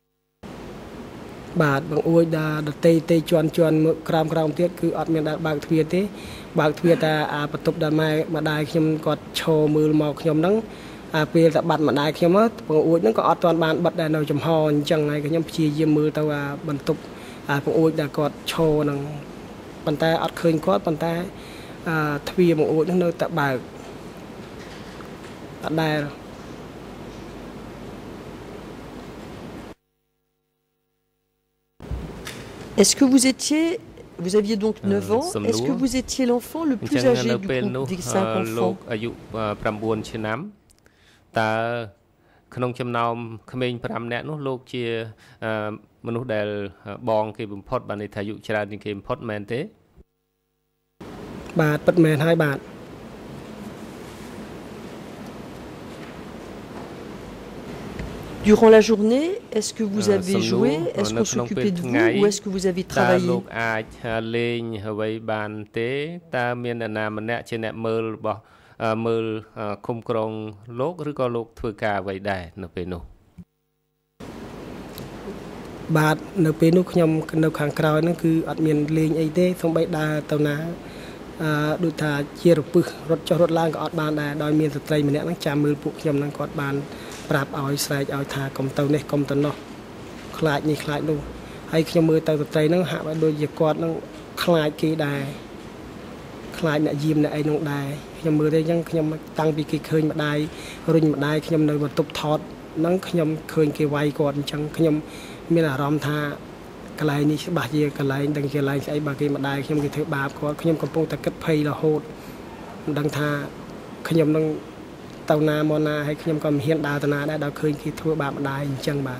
បាទបង្អួចដល់ដតេតេជន់ជន់ក្រោមក្រោមទៀតគឺអត់មានដែលបើកទ្វារទេបើកទ្វារតែអាបន្ទប់ដែលម៉ែម្ដាយខ្ញុំគាត់ឈរមើលមកខ្ញុំហ្នឹងអាពេលតែបាត់ម្ដាយខ្ញុំបង្អួចហ្នឹងក៏អត់ទាន់បានបិទដែរនៅចំហអញ្ចឹងហើយខ្ញុំព្យាយាមមើលទៅអាបន្ទប់អាបង្អួចដែលគាត់ឈរហ្នឹងប៉ុន្តែអត់ឃើញគាត់ប៉ុន្តែអាទ្វារបង្អួចហ្នឹងនៅតែបើកអត់ដែរ Est-ce que vous étiez, vous aviez donc neuf ans, est-ce que vous étiez l'enfant le plus âgé du groupe des cinq enfants? តើក្នុងចំណោមក្មេង 5 នាក់នោះលោកជាមនុស្សដែលបងគេបំផុតបានន័យថាអាយុច្រើនជាងគេបំផុតមែនទេបាទពិតមែនហើយបាទ Durant la journée, est-ce que vous avez joué? Est-ce qu'on s'occupait de vous ou est-ce que vous avez travaillé? បាទនៅពេលនោះខ្ញុំនៅខាងក្រោយហ្នឹងគឺអត់មានលេងអីទេសូម្បីដើរទៅណាអឺដូចថាជារពឹសរត់ចុះរត់ឡើងក៏អត់បានដែរដោយមានស្ត្រីម្នាក់ហ្នឹងចាំមើលពួកខ្ញុំហ្នឹងគាត់បាន ប្រាប់ឲ្យស្រែកឲ្យថាកុំទៅនេះកុំទៅនោះខ្លាចនេះខ្លាចនោះហើយខ្ញុំមើលទៅស្ត្រីហ្នឹងហាក់បីដូចជាគាត់ហ្នឹងខ្លាចគេដែរខ្លាចអ្នកយាមអ្នកអីនោះដែរខ្ញុំមើលទៅអញ្ចឹងខ្ញុំតាំងពីគេឃើញម្ដាយរុញម្ដាយខ្ញុំនៅបន្ទប់ថតហ្នឹងខ្ញុំឃើញគេវាយគាត់អញ្ចឹងខ្ញុំមានអារម្មណ៍ថាកន្លែងនេះច្បាស់ជាកន្លែងដឹងជាកន្លែងស្អីបើគេម្ដាយខ្ញុំគេធ្វើបាបគាត់ខ្ញុំកំពុងតែគិតភ័យរហូតមិនដឹងថាខ្ញុំនឹង តើណាមកណាហើយខ្ញុំក៏មិនហ៊ានដើរទៅណាដែរដល់ឃើញគេធ្វើបាបម្ដាយអញ្ចឹងបាទ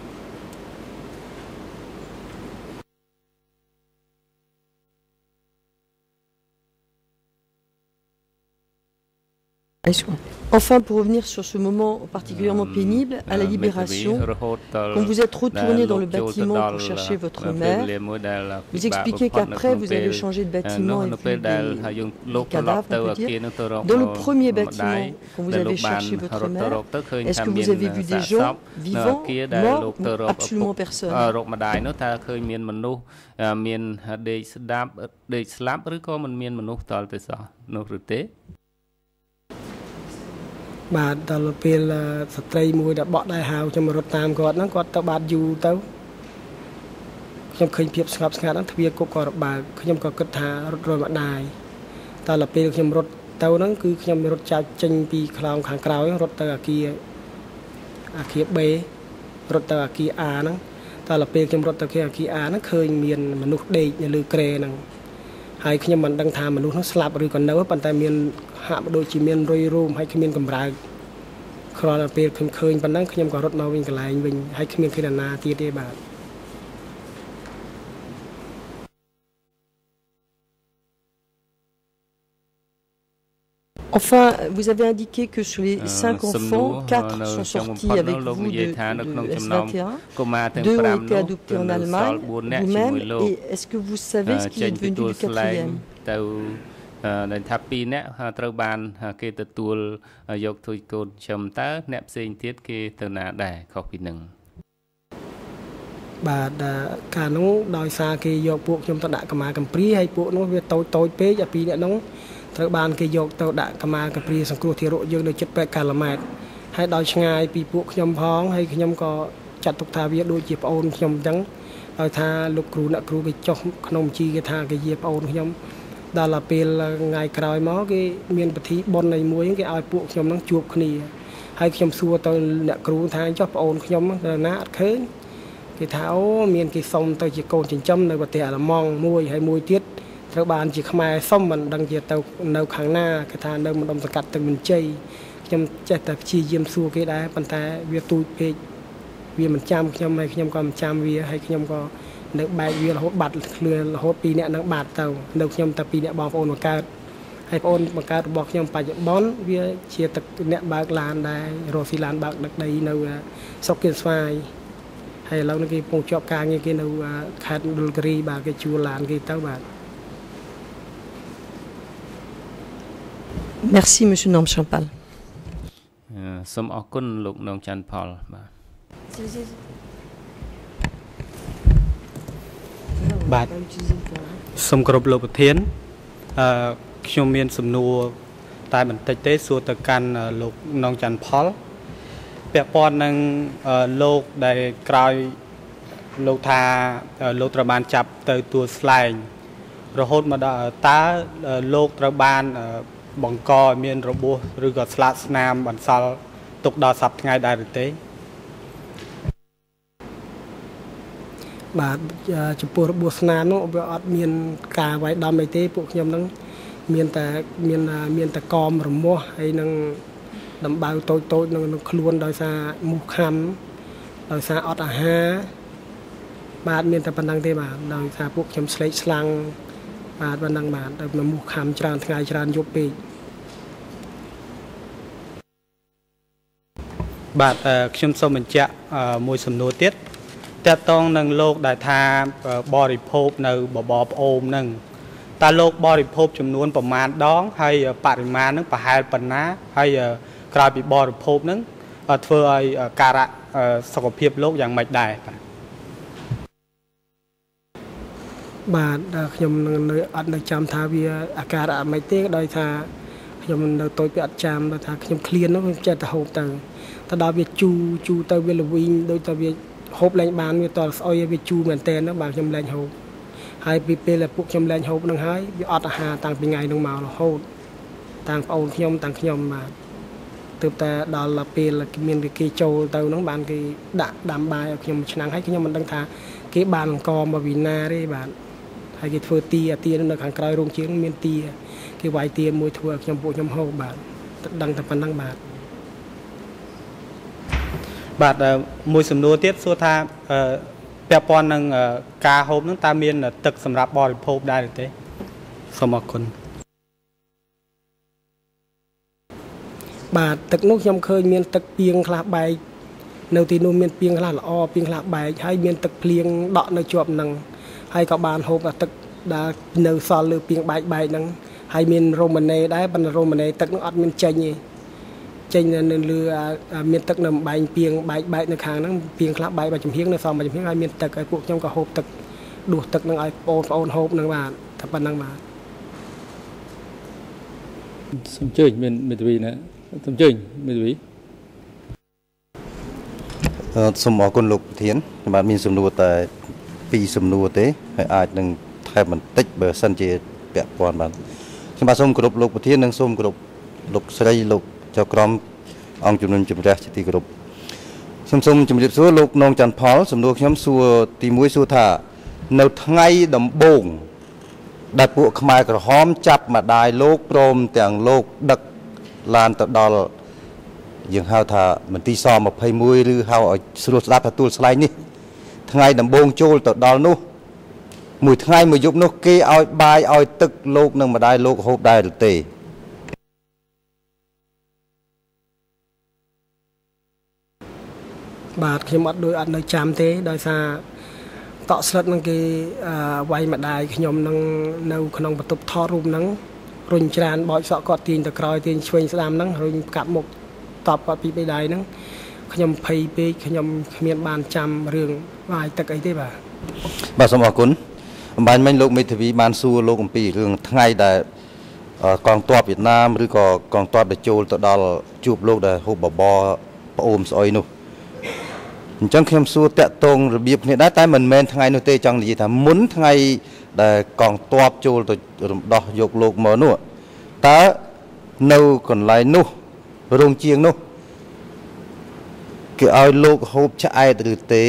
Enfin, pour revenir sur ce moment particulièrement pénible, à la libération, quand vous êtes retourné dans le bâtiment pour chercher votre mère, vous expliquez qu'après vous avez changé de bâtiment et puis des cadavres, on peut dire. Dans le premier bâtiment, quand vous avez cherché votre mère, est-ce que vous avez vu des gens vivants, morts ou absolument personne? បាទដល់ពេលស្ត្រីមួយដែលបក់ដៃហាវខ្ញុំរត់តាមគាត់ហ្នឹងគាត់ទៅបាត់យូរទៅខ្ញុំឃើញភាពស្ងប់ស្ងាត់ហ្នឹងទ្វារគុកក៏របើកខ្ញុំក៏គិតថារត់រយម្ដាយដល់ពេលខ្ញុំរត់ទៅហ្នឹងគឺខ្ញុំរត់ចាច់ចេញពីខ្លោងខាងក្រោយរត់ទៅអាគារអាគារ B រត់ទៅអាគារ A ហ្នឹងដល់ពេលខ្ញុំរត់ទៅអាគារ A ហ្នឹងឃើញមានមនុស្សដេកនៅលើគ្រែហ្នឹងហើយខ្ញុំមិនដឹងថាមនុស្សនោះស្លាប់ឬក៏នៅប៉ុន្តែមានហាក់ដូចជាមានរុយរោមហើយគ្មានកម្រើកគ្រាន់តែពេលខ្ញុំឃើញប៉ុណ្ណឹងខ្ញុំក៏រត់មកវិញកន្លែងវិញហើយគ្មានឃើញនរណាទៀតទេបាទ Et Enfin, vous avez indiqué que sur les cinq enfants, quatre sont sortis avec vous de, de S vingt et un, deux ont été adoptés en Allemagne, vous-même, et est-ce que vous savez ce qui est devenu du quatrième? ដែលថាពីរអ្នកត្រូវបានគេទទួលយកធ្វើកូនចំតើអ្នកផ្សេងទៀតគេទៅណាដែរខុសពីនឹងបាទកាលនោះដោយសារគេយកពួកខ្ញុំទៅដាក់កម្មាកម្ព្រាហើយពួកនោះវាតូចតូចពេកអាពីរអ្នកនោះត្រូវបានគេយកទៅដាក់កម្មាកម្ព្រាសង្គ្រោះទារកយើងនៅជិតពេទ្យកាឡម៉ែត្រហើយដោយឆ្ងាយពីពួកខ្ញុំផងហើយខ្ញុំក៏ចាត់ទុកថាវាដូចជាប្អូនខ្ញុំអញ្ចឹងដោយថាលោកគ្រូអ្នកគ្រូគេចុះក្នុងបញ្ជីគេថាគេជាប្អូនខ្ញុំដល់ពេលថ្ងៃក្រោយមកគេមានពិធីបុណ្យមួយគេឲ្យពួកខ្ញុំនឹងជួបគ្នាហើយខ្ញុំសួរទៅអ្នកគ្រូថាចុះប្អូនខ្ញុំទៅណាអត់ឃើញគេថាអូមានគេសុំទៅជាកូនចិញ្ចឹមនៅប្រទេសអាល្លឺម៉ង់មួយហើយមួយទៀតត្រូវបានជាខ្មែរសុំមិនដឹងជាទៅនៅខាងណាគេថានៅម្ដុំសង្កាត់ទឹកមន្ជ័យខ្ញុំចេះតែព្យាយាមសួរគេដែរប៉ុន្តែវាទូចពេកវាមិនចាំខ្ញុំហើយខ្ញុំក៏មិនចាំវាហើយខ្ញុំក៏នៅបែកវារហូតបាត់ឃ្លឿនរហូតពីរអ្នកនឹងបាត់ទៅនៅខ្ញុំតែពីរអ្នកបងប្អូនបង្កើតហើយបងប្អូនបង្កើតរបស់ខ្ញុំបច្ចុប្បន្នវាជាទឹកអ្នកបើកឡានដែររស់ស៊ីឡានបើកដឹកដីនៅស្រុកគៀនស្វាយហើយឥឡូវនេះគេកំពុងជាប់ការងារគេនៅខេត្តដុលគិរីបាទគេជួលឡានគេទៅបាទ Merci monsieur Norng Chanphal សូមអរគុណលោកនងច័ន្ទផលបាទបាទសូមគោរពលោកប្រធានអឺខ្ញុំមានសំណួរតែបន្តិចទេសួរទៅកាន់លោកនងច័ន្ទផលពាក់ព័ន្ធនឹងលោកដែលក្រោយលោកថាលោកត្រូវបានចាប់ទៅទួលស្លែងរហូតមកដល់តើលោកត្រូវបានបង្កឲ្យមានរបួសឬក៏ស្លាកស្នាមបន្សល់ទុកដល់សប្តាហ៍ថ្ងៃដែរឬទេបាទចំពោះរបួសស្នាមនោះវាអត់មានការវាយដំអីទេពួកខ្ញុំនឹងមានតែមានមានតែកមរមាស់ហើយនឹងដំបៅតូចតូចនឹងខ្លួនដោយសារមូសខាំដោយសារអត់អាហារបាទមានតែប៉ុណ្្នឹងទេបាទដោយសារពួកខ្ញុំស្លេកស្លាំងបាទប៉ុណ្្នឹងបាទដោយមូសខាំច្រើនថ្ងៃច្រើនយប់ពេកបាទខ្ញុំសូមបញ្ជាក់មួយសំណួរទៀតតើតងនឹងលោកដែលថាបរិភោគនៅបបរផ្អូមហ្នឹងតើលោកបរិភោគចំនួនប្រមាណដងហើយបរិមាណហ្នឹងប្រហែលប៉ុណ្ណាហើយក្រោយពីបរិភោគហ្នឹងធ្វើឲ្យការៈសុខភាពលោកយ៉ាងម៉េចដែរបាទបាទខ្ញុំនឹងនៅអត់នៅចាំថាវាអាការៈមិនទេដោយថាខ្ញុំនៅតូចពីអត់ចាំដោយថាខ្ញុំឃ្លាននោះចេះតែហូបទៅតែដល់វាជូជូទៅវាល្វីងដូចតែវាហូបលែងបានវាតស្អុយវាជូមែនតើហ្នឹងបាទខ្ញុំលែងហូបហើយពីពេលដែលពួកខ្ញុំលែងហូបហ្នឹងហើយវាអត់អាហារតាំងពីថ្ងៃហ្នឹងមករហូតតាំងប្អូនខ្ញុំតាំងខ្ញុំបាទទើបតែដល់ពេលមានគេចូលទៅហ្នឹងបានគេដាក់ដាំបាយឲ្យខ្ញុំឆ្នាំងហើយខ្ញុំមិនដឹងថាគេបានអង្គមកពីណាទេបាទហើយគេធ្វើទាទានៅខាងក្រោយរោងជាងមានទាគេវាយទាមួយធ្វើឲ្យខ្ញុំពួកខ្ញុំហូបបាទដឹងតែប៉ុណ្្នឹងបាទបាទមួយសំណួរទៀតសួរថាពាក់ព័ន្ធនឹងការហូបហ្នឹងតើមានទឹកសម្រាប់បរិភោគដែរឬទេសូមអរគុណបាទទឹកនោះខ្ញុំឃើញមានទឹកពីងខ្លះបែកនៅទីនោះមានពីងខ្លះល្អពីងខ្លះបែកហើយមានទឹកភ្លៀងដក់នៅជាប់ហ្នឹងហើយក៏បានហូបទឹកដែលនៅសល់លើពីងបែកបែកហ្នឹងហើយមានរ៉ូម៉ាណេដែរប៉ុន្តែរ៉ូម៉ាណេទឹកនោះអត់មានចេញទេចេញនៅលើមានទឹកនៅបែងពីងបែកបែកនៅខាងហ្នឹងពីងខ្លះបែកមកចំហៀងនៅសមមកចំហៀងហើយមានទឹកហើយពួកខ្ញុំក៏ហូបទឹកដួសទឹកហ្នឹងឲ្យបងប្អូនហូបហ្នឹងបាទតែប៉ុណ្្នឹងបាទសូមជើញមានមេធាវីណាសូមជើញមេធាវីអឺសូមអរគុណលោកប្រធានខ្ញុំបាទមានសំណួរតែពីរសំណួរទេហើយអាចនឹងថែមបន្តិចបើសិនជាពាក់ព័ន្ធបាទខ្ញុំបាទសូមគោរពលោកប្រធាននិងសូមគោរពលោកស្រីលោកចៅក្រមអង្គជំនុំជម្រះជាទីគោរពខ្ញុំសូមជម្រាបសួរលោកនងច័ន្ទផលសំណួរខ្ញុំសួរទីមួយសួរថានៅថ្ងៃដំបូងដែលពួកខ្មែរក្រហមចាប់ម្ដាយលោកព្រមទាំងលោកដឹកឡានទៅដល់យើងហៅថាមន្ទីរស-ยี่สิบเอ็ดឬហៅឲ្យស្រួលស្ដាប់ថាទួលស្លែងនេះថ្ងៃដំបូងចូលទៅដល់នោះមួយថ្ងៃមួយយប់នោះគេឲ្យបាយឲ្យទឹកលោកនិងម្ដាយលោកហូបដែរឬទេបាទខ្ញុំអត់ដូចអត់នៅចាំទេដោយសារតក់ស្លឹកនឹងគេវាយម្ដាយខ្ញុំនឹងនៅក្នុងបន្ទប់ថតរូបហ្នឹងរុញច្រានបោចសក់គាត់ទាញទៅក្រោយទាញឆ្វេងស្ដាំហ្នឹងរុញកាប់មុខតបគាត់ពីបេដៃហ្នឹងខ្ញុំភ័យពេកខ្ញុំគ្មានបានចាំរឿងវាយទឹកអីទេបាទបាទសូមអរគុណអំបញ្ញមិញលោកមេធាវីបានសួរលោកអំពីរឿងថ្ងៃដែលកងទ័ពវៀតណាមឬក៏កងទ័ពដែលចូលទៅដល់ជួបលោកដែលហូបបបរប្អូនស្អុយនោះអញ្ចឹងខ្ញុំសួរតាក់ទងរបៀបគ្នាដែរតែមិនមែនថ្ងៃនោះទេចង់និយាយថាមុនថ្ងៃដែលកងទ័ពចូលទៅរំដោះយកលោកមកនោះតើនៅកន្លែងនោះរោងជាងនោះគេឲ្យលោកហូបឆ្អែតឬទេ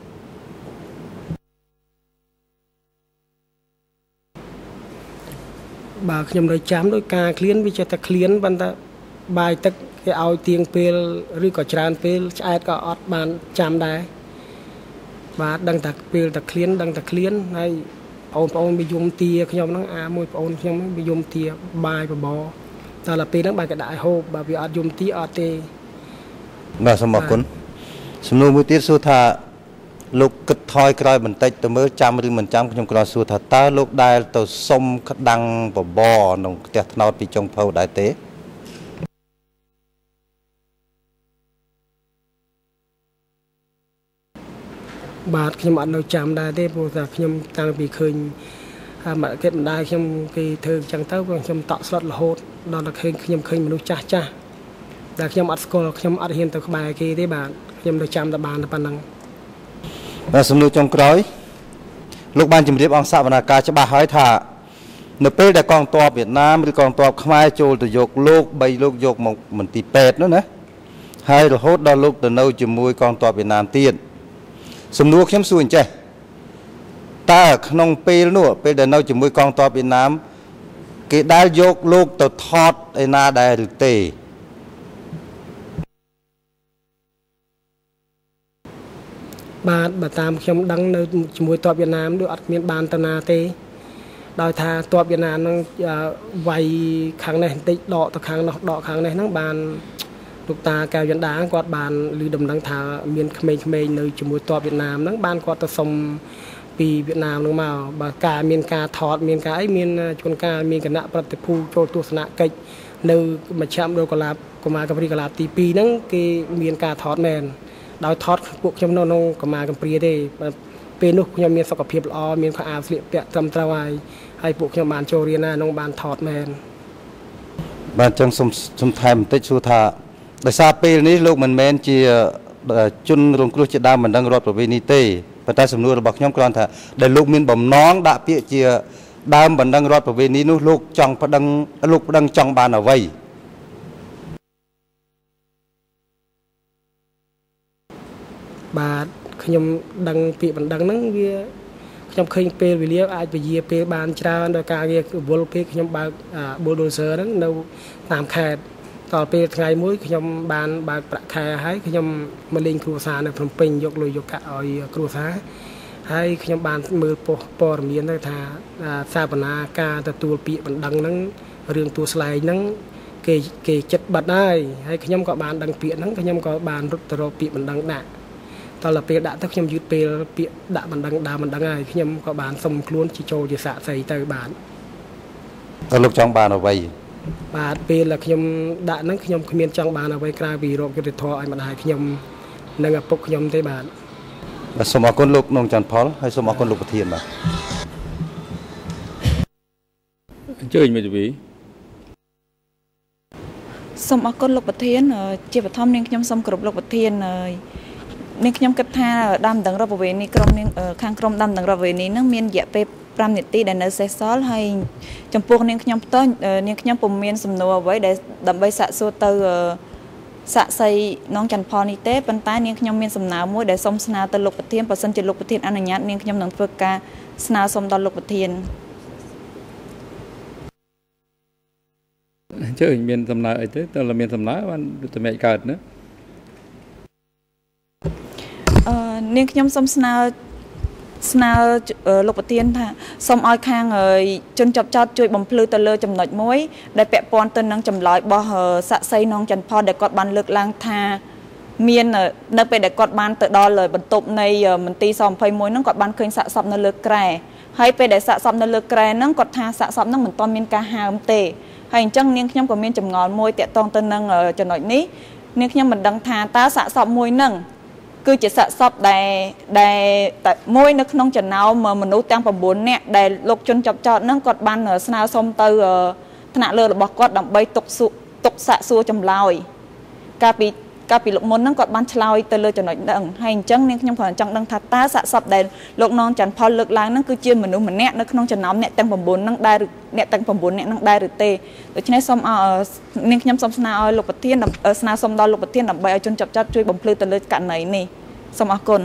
បាទខ្ញុំនៅចាំដោយការឃ្លានវាចេះតែឃ្លានប៉ុន្តែបាយទឹកគេឲ្យទៀងពេលឬក៏ច្រើនពេលឆ្អែតក៏អត់បានចាំដែរបាទដឹងតែពេលតែឃ្លានដឹងតែឃ្លានហើយបងប្អូនវាយំទាខ្ញុំហ្នឹងអាមួយបងប្អូនខ្ញុំវាយំទាបាយបបរតែដល់ពេលហ្នឹងបានគេដាក់ឲ្យហូបបើវាអត់យំទាអត់ទេបាទសូមអរគុណសំណួរមួយទៀតសួរថាលោកគិតថយក្រោយបន្តិចទៅមើលចាំឬមិនចាំខ្ញុំគ្រាន់សួរថាតើលោកដែលទៅសុំក្តាំងបបរក្នុងផ្ទះថ្នោតពីចុងភៅដែរទេបាទខ្ញុំអត់នៅចាំដែរទេព្រោះថាខ្ញុំតាំងពីឃើញមកគេបណ្ដាយខ្ញុំគេធ្វើអញ្ចឹងទៅខ្ញុំតក់ស្លុតរហូតដល់តែឃើញខ្ញុំឃើញមនុស្សចាស់ចាស់តែខ្ញុំអត់ស្គាល់ខ្ញុំអត់ហ៊ានទៅក្បែរគេទេបាទខ្ញុំនៅចាំតែបានតែប៉ុណ្ណឹងបាទសំណួរចុងក្រោយលោកបានជម្រាបអង្គសវនាការច្បាស់ហើយថានៅពេលដែលកងទ័ពវៀតណាមឬកងទ័ពខ្មែរចូលទៅយកលោកបីលោកយកមកមន្ទីរពេទ្យនោះណាហើយរហូតដល់លោកទៅនៅជាមួយកងទ័ពវៀតណាមទៀតសំណួរខ្ញុំសួរអញ្ចេះតើក្នុងពេលនោះពេលដែលនៅជាមួយកងទ័ពវៀតណាមគេដែលយកលោកទៅថតឯណាដែរឬទេបាទបើតាមខ្ញុំដឹងនៅជាមួយទ័ពវៀតណាមដូចអត់មានបានទៅណាទេដោយថាទ័ពវៀតណាមនឹងវាយខាងនេះបន្តិចដកទៅខាងនោះដកខាងនេះហ្នឹងបានលោកតាកែវយណ្ដាគាត់បានឮដំណឹងថាមានក្មេងៗនៅជាមួយទ័ពវៀតណាមហ្នឹងបានគាត់ទៅសុំពីវៀតណាមហ្នឹងមកបើការមានការថតមានការអីមានជួនកាលមានគណៈប្រតិភូចូលទស្សនកិច្ចនៅមជ្ឈមណ្ឌលកលាបកុមារកំព្រាកលាបទីពីរហ្នឹងគេមានការថតមែនដោយថតពួកខ្ញុំនៅក្នុងកុមារកំព្រាទេពេលនោះខ្ញុំមានសុខភាពល្អមានខោអាវស្លៀកពាក់ត្រឹមត្រូវហើយហើយពួកខ្ញុំបានចូលរៀនណាក្នុងបានថតមែនបាទចឹងសូមសូមថែមបន្តិចសួរថាដោយសារពេលនេះលោកមិនមែនជាជនរងគ្រោះជាដើមមិនដឹងរដ្ឋប្រវេណីទេប៉ុន្តែសំណួររបស់ខ្ញុំគ្រាន់ថាដែលលោកមានបំណងដាក់ពាក្យជាដើមបណ្ដឹងរដ្ឋប្រវេណីនោះលោកចង់ប្តឹងលោកប្តឹងចង់បានអ្វីបាទខ្ញុំដឹងពាក្យបណ្ដឹងហ្នឹងវាខ្ញុំឃើញពេលវេលាអាចពជាពេលបានច្រើនដល់ការងារវល់ពេលខ្ញុំបើក bulldozer ហ្នឹងនៅតាមខេត្តដល់ពេលថ្ងៃមួយខ្ញុំបានបើកប្រាក់ខែហើយខ្ញុំមកលេងគ្រួសារនៅភ្នំពេញយកលុយយកកាក់ឲ្យគ្រួសារហើយខ្ញុំបានមើលប៉ុស្តិ៍ព័ត៌មានទៅថាសាវនាការទទួលពាក្យបណ្ដឹងហ្នឹងរឿងទួលស្លែងហ្នឹងគេគេចិត្តបាត់ហើយហើយខ្ញុំក៏បានដឹងពាក្យហ្នឹងខ្ញុំក៏បានរត់ទៅរកពាក្យបណ្ដឹងដាក់តទៅពេលដាក់ទៅខ្ញុំយឺតពេលពាក្យដាក់បណ្ដឹងដើមបណ្ដឹងហើយខ្ញុំក៏បានសុំខ្លួនជាចូលជាសាក្សីទៅបានតើលោកចង់បានអ្វីបាទពេលខ្ញុំដាក់ហ្នឹងខ្ញុំគ្មានចង់បានអ្វីក្រៅពីរកយុត្តិធម៌ឲ្យម្ដាយខ្ញុំនិងឪពុកខ្ញុំទេបាទបាទសូមអរគុណលោកនងច័ន្ទផលហើយសូមអរគុណលោកប្រធានបាទអញ្ជើញមេធាវីសូមអរគុណលោកប្រធានជាបឋមនាងខ្ញុំសូមគោរពលោកប្រធាននាងខ្ញុំគិតថាដើមដឹងរដ្ឋប្រវេណីក្រុមនាងខាងក្រុមដើមដឹងរដ្ឋប្រវេណីហ្នឹងមានរយៈពេលប្រាំនាទីដែលនៅសេសសល់ហើយចំពោះនាងខ្ញុំផ្ទាល់នាងខ្ញុំពុំមានសំណួរអ្វីដែលដើម្បីសាកសួរទៅសាក់សីនងច័ន្ទផលនេះទេប៉ុន្តែនាងខ្ញុំមានសំណើមួយដែលសូមស្នើទៅលោកប្រធានបើសិនជាលោកប្រធានអនុញ្ញាតនាងខ្ញុំនឹងធ្វើការស្នើសុំដល់លោកប្រធានអញ្ចឹងមានសំណើអីទេតើមានសំណើបានតែមិនកើតណាអឺនាងខ្ញុំសូមស្នើស្នើលោកប្រធានថាសូមឲ្យខាងជនជាប់ចោតជួយបំភ្លឺទៅលើចំណុចមួយដែលពាក់ព័ន្ធទៅនឹងចម្លើយរបស់សាក់សីនងច័ន្ទផលដែលគាត់បានលើកឡើងថាមាននៅពេលដែលគាត់បានទៅដល់បន្ទប់នៃមន្ទីរស២១ហ្នឹងគាត់បានឃើញសាកសពនៅលើក្រែហើយពេលដែលសាកសពនៅលើក្រែហ្នឹងគាត់ថាសាកសពហ្នឹងមិនទាន់មានការហើមទេហើយអញ្ចឹងនាងខ្ញុំក៏មានចម្ងល់មួយតាក់ទងទៅនឹងចំណុចនេះនាងខ្ញុំមិនដឹងថាតើសាកសពមួយហ្នឹងគឺជាសាកសពដែលដែលតែមួយនៅក្នុងចំណោមមនុស្សទាំង៩នាក់ដែលលោកជនចាប់ចោតហ្នឹងគាត់បានស្នើសុំទៅថ្នាក់លើរបស់គាត់ដើម្បីទុកទុកសាកសួរចម្លើយកាលពីកាលពីលោកមុនហ្នឹងគាត់បានឆ្លើយទៅលើចំណុចហ្នឹងហើយអញ្ចឹងនាងខ្ញុំគ្រាន់តែចង់ដឹងថាតើសាកសពដែលលោកនងច័ន្ទផលលើកឡើងហ្នឹងគឺជាមនុស្សម្នាក់នៅក្នុងចំណោមអ្នកទាំង៩ហ្នឹងដែរអ្នកទាំង៩អ្នកហ្នឹងដែរឬទេដូច្នេះសូមនាងខ្ញុំសូមស្នើឲ្យលោកប្រធានស្នើសុំដល់លោកប្រធានដើម្បីឲ្យជនចាប់ចោតជួយបំភ្លឺទៅលើករណីនេះសូមអរគុណ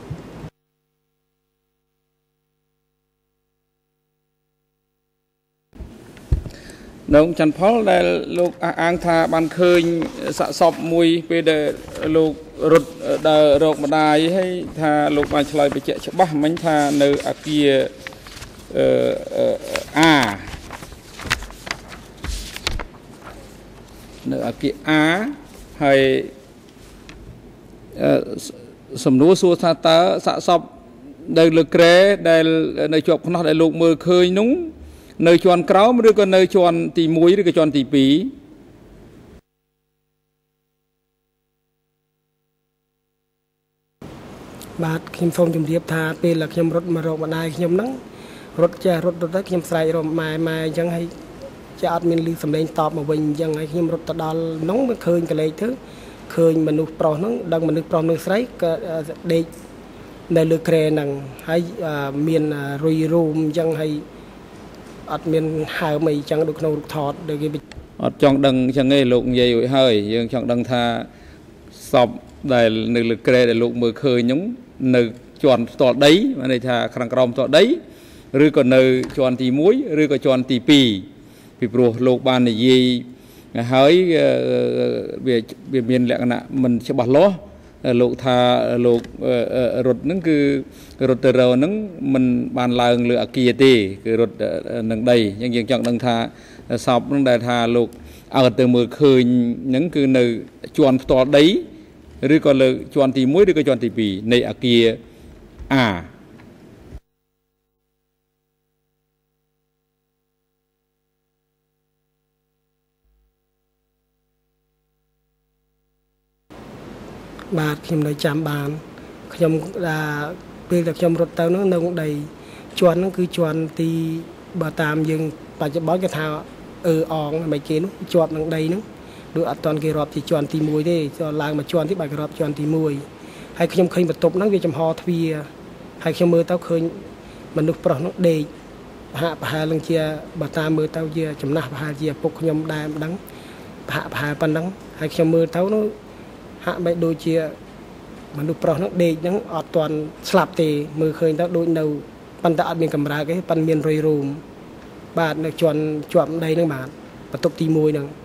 នងច័ន្ទផលដែលលោកអះអាងថាបានឃើញសាកសពមួយពេលដែលលោករត់ដើររកម្ដាយហើយថាលោកបានឆ្លើយបញ្ជាក់ច្បាស់មិញថានៅអគារអឺអានៅអគារអាហើយសំណួរសួរថាតើសាកសពនៅលើក្រែដែលនៅជាប់ខ្នោះដែលលោកមើលឃើញនោះនៅជាន់ក្រោមឬក៏នៅជាន់ទីមួយឬក៏ជាន់ទីពីរបាទខ្ញុំសូមជម្រាបថាពេលខ្ញុំរត់មករកម្ដាយខ្ញុំហ្នឹងរត់ចេះរត់រត់ទៅខ្ញុំស្រែករកម៉ែម៉ែអញ្ចឹងហើយចេះអត់មានលឺសំឡេងតបមកវិញអញ្ចឹងហើយខ្ញុំរត់ទៅដល់ហ្នឹងវាឃើញកលេចទៅឃើញមនុស្សប្រុសហ្នឹងដឹងមនុស្សប្រុសមនុស្សស្រីក៏ដេកនៅលើក្រែហ្នឹងហើយមានរុយរូមអញ្ចឹងហើយអត់មានហើមអីចឹងដូចក្នុងរូបថតដូចគេអត់ចង់ដឹងអញ្ចឹងទេលោកនិយាយរួចហើយយើងចង់ដឹងថាសពដែលនៅលើក្រែដែលលោកមើលឃើញហ្នឹងនៅជាន់ផ្ទាល់ដីមានន័យថាខាងក្រោមផ្ទាល់ដីឬក៏នៅជាន់ទីមួយឬក៏ជាន់ទីពីរពីព្រោះលោកបាននិយាយហើយវាវាមានលក្ខណៈមិនច្បាស់លាស់លោកថាលោករត់ហ្នឹងគឺរត់ទៅរហ្នឹងមិនបានឡើងលើអាគារទេគឺរត់នឹងដីអញ្ចឹងយើងចង់ដឹងថាសពហ្នឹងដែលថាលោកអើទៅមើលឃើញហ្នឹងគឺនៅជាន់ផ្ទាល់ដីឬក៏លើជាន់ទីមួយឬក៏ជាន់ទីពីរនៃអាគារអាបាទខ្ញុំនៅចាំបានខ្ញុំថាពេលដែលខ្ញុំរត់ទៅនោះនៅដីជាន់ហ្នឹងគឺជាន់ទីបើតាមយើងបច្ចុប្បន្នគេថាអឺអងមិនគេនោះជាប់នឹងដីហ្នឹងដូចអត់តាន់គេរាប់ជាជាន់ទីមួយទេឡើងមកជាន់ទីបាច់គេរាប់ជាន់ទីមួយហើយខ្ញុំឃើញបន្ទប់ហ្នឹងវាចំហទ្វារហើយខ្ញុំមើលទៅឃើញមនុស្សប្រុសនោះដេកហាក់ប្រហែលនឹងជាបើតាមមើលទៅជាចំណាស់ប្រហែលជាឪពុកខ្ញុំដែរមិនដឹងហាក់ប្រហែលប៉ុណ្ណឹងហើយខ្ញុំមើលទៅនោះហាក់បីដូចជាមនុស្សប្រុសហ្នឹងដេកហ្នឹងអត់ទាន់ស្លាប់ទេមើលឃើញទៅដូចនៅប៉ុន្តែអត់មានកម្រើកទេប៉ុន្តែមានរុយរូមបាទនៅជាន់ជាប់ដីហ្នឹងបាទបន្ទប់ទីមួយហ្នឹង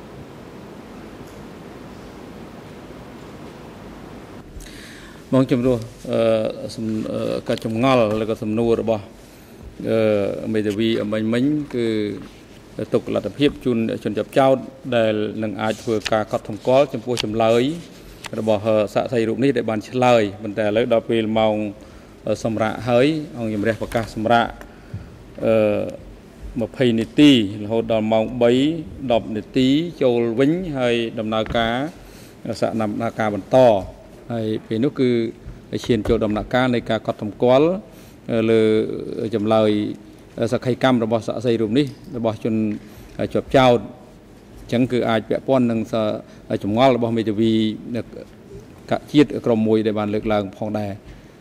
បងជំនួសអឺការចម្ងល់ឬក៏សំណួររបស់អឺមេធាវីអមិញមិញគឺទុកលទ្ធភាពជូនជនចាប់ចោតដែលនឹងអាចធ្វើការកត់សម្គាល់ចំពោះចម្លើយរបស់សាក្សីរូបនេះដែលបានឆ្លើយប៉ុន្តែឥឡូវដល់ពេលម៉ោងសម្រាប់ហើយអង្គជំរះប្រកាសសម្រាប់អឺ20នាទីរហូតដល់ម៉ោង3 10នាទីចូលវិញហើយដំណើរការសកម្មភាពបន្តហើយពេលនោះគឺឈានចូលដំណាក់កាលនៃការកត់សម្គាល់លើចម្លើយសក្ខីកម្មរបស់សាក្សីរូបនេះរបស់ជនជាប់ចោតអញ្ចឹងគឺអាចពាក់ព័ន្ធនឹងចម្ងល់របស់មេធាវីជាតិក្រុមមួយដែលបានលើកឡើងផងដែរ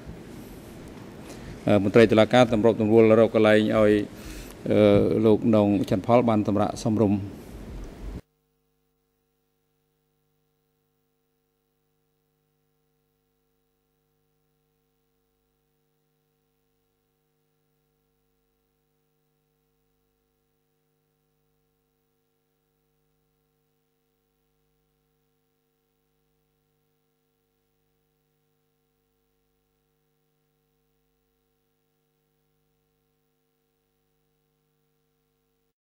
មន្ត្រីតុលាការសម្របសម្រួលរកកន្លែងឲ្យលោកនងច័ន្ទផលបានសម្រាប់សំរុំ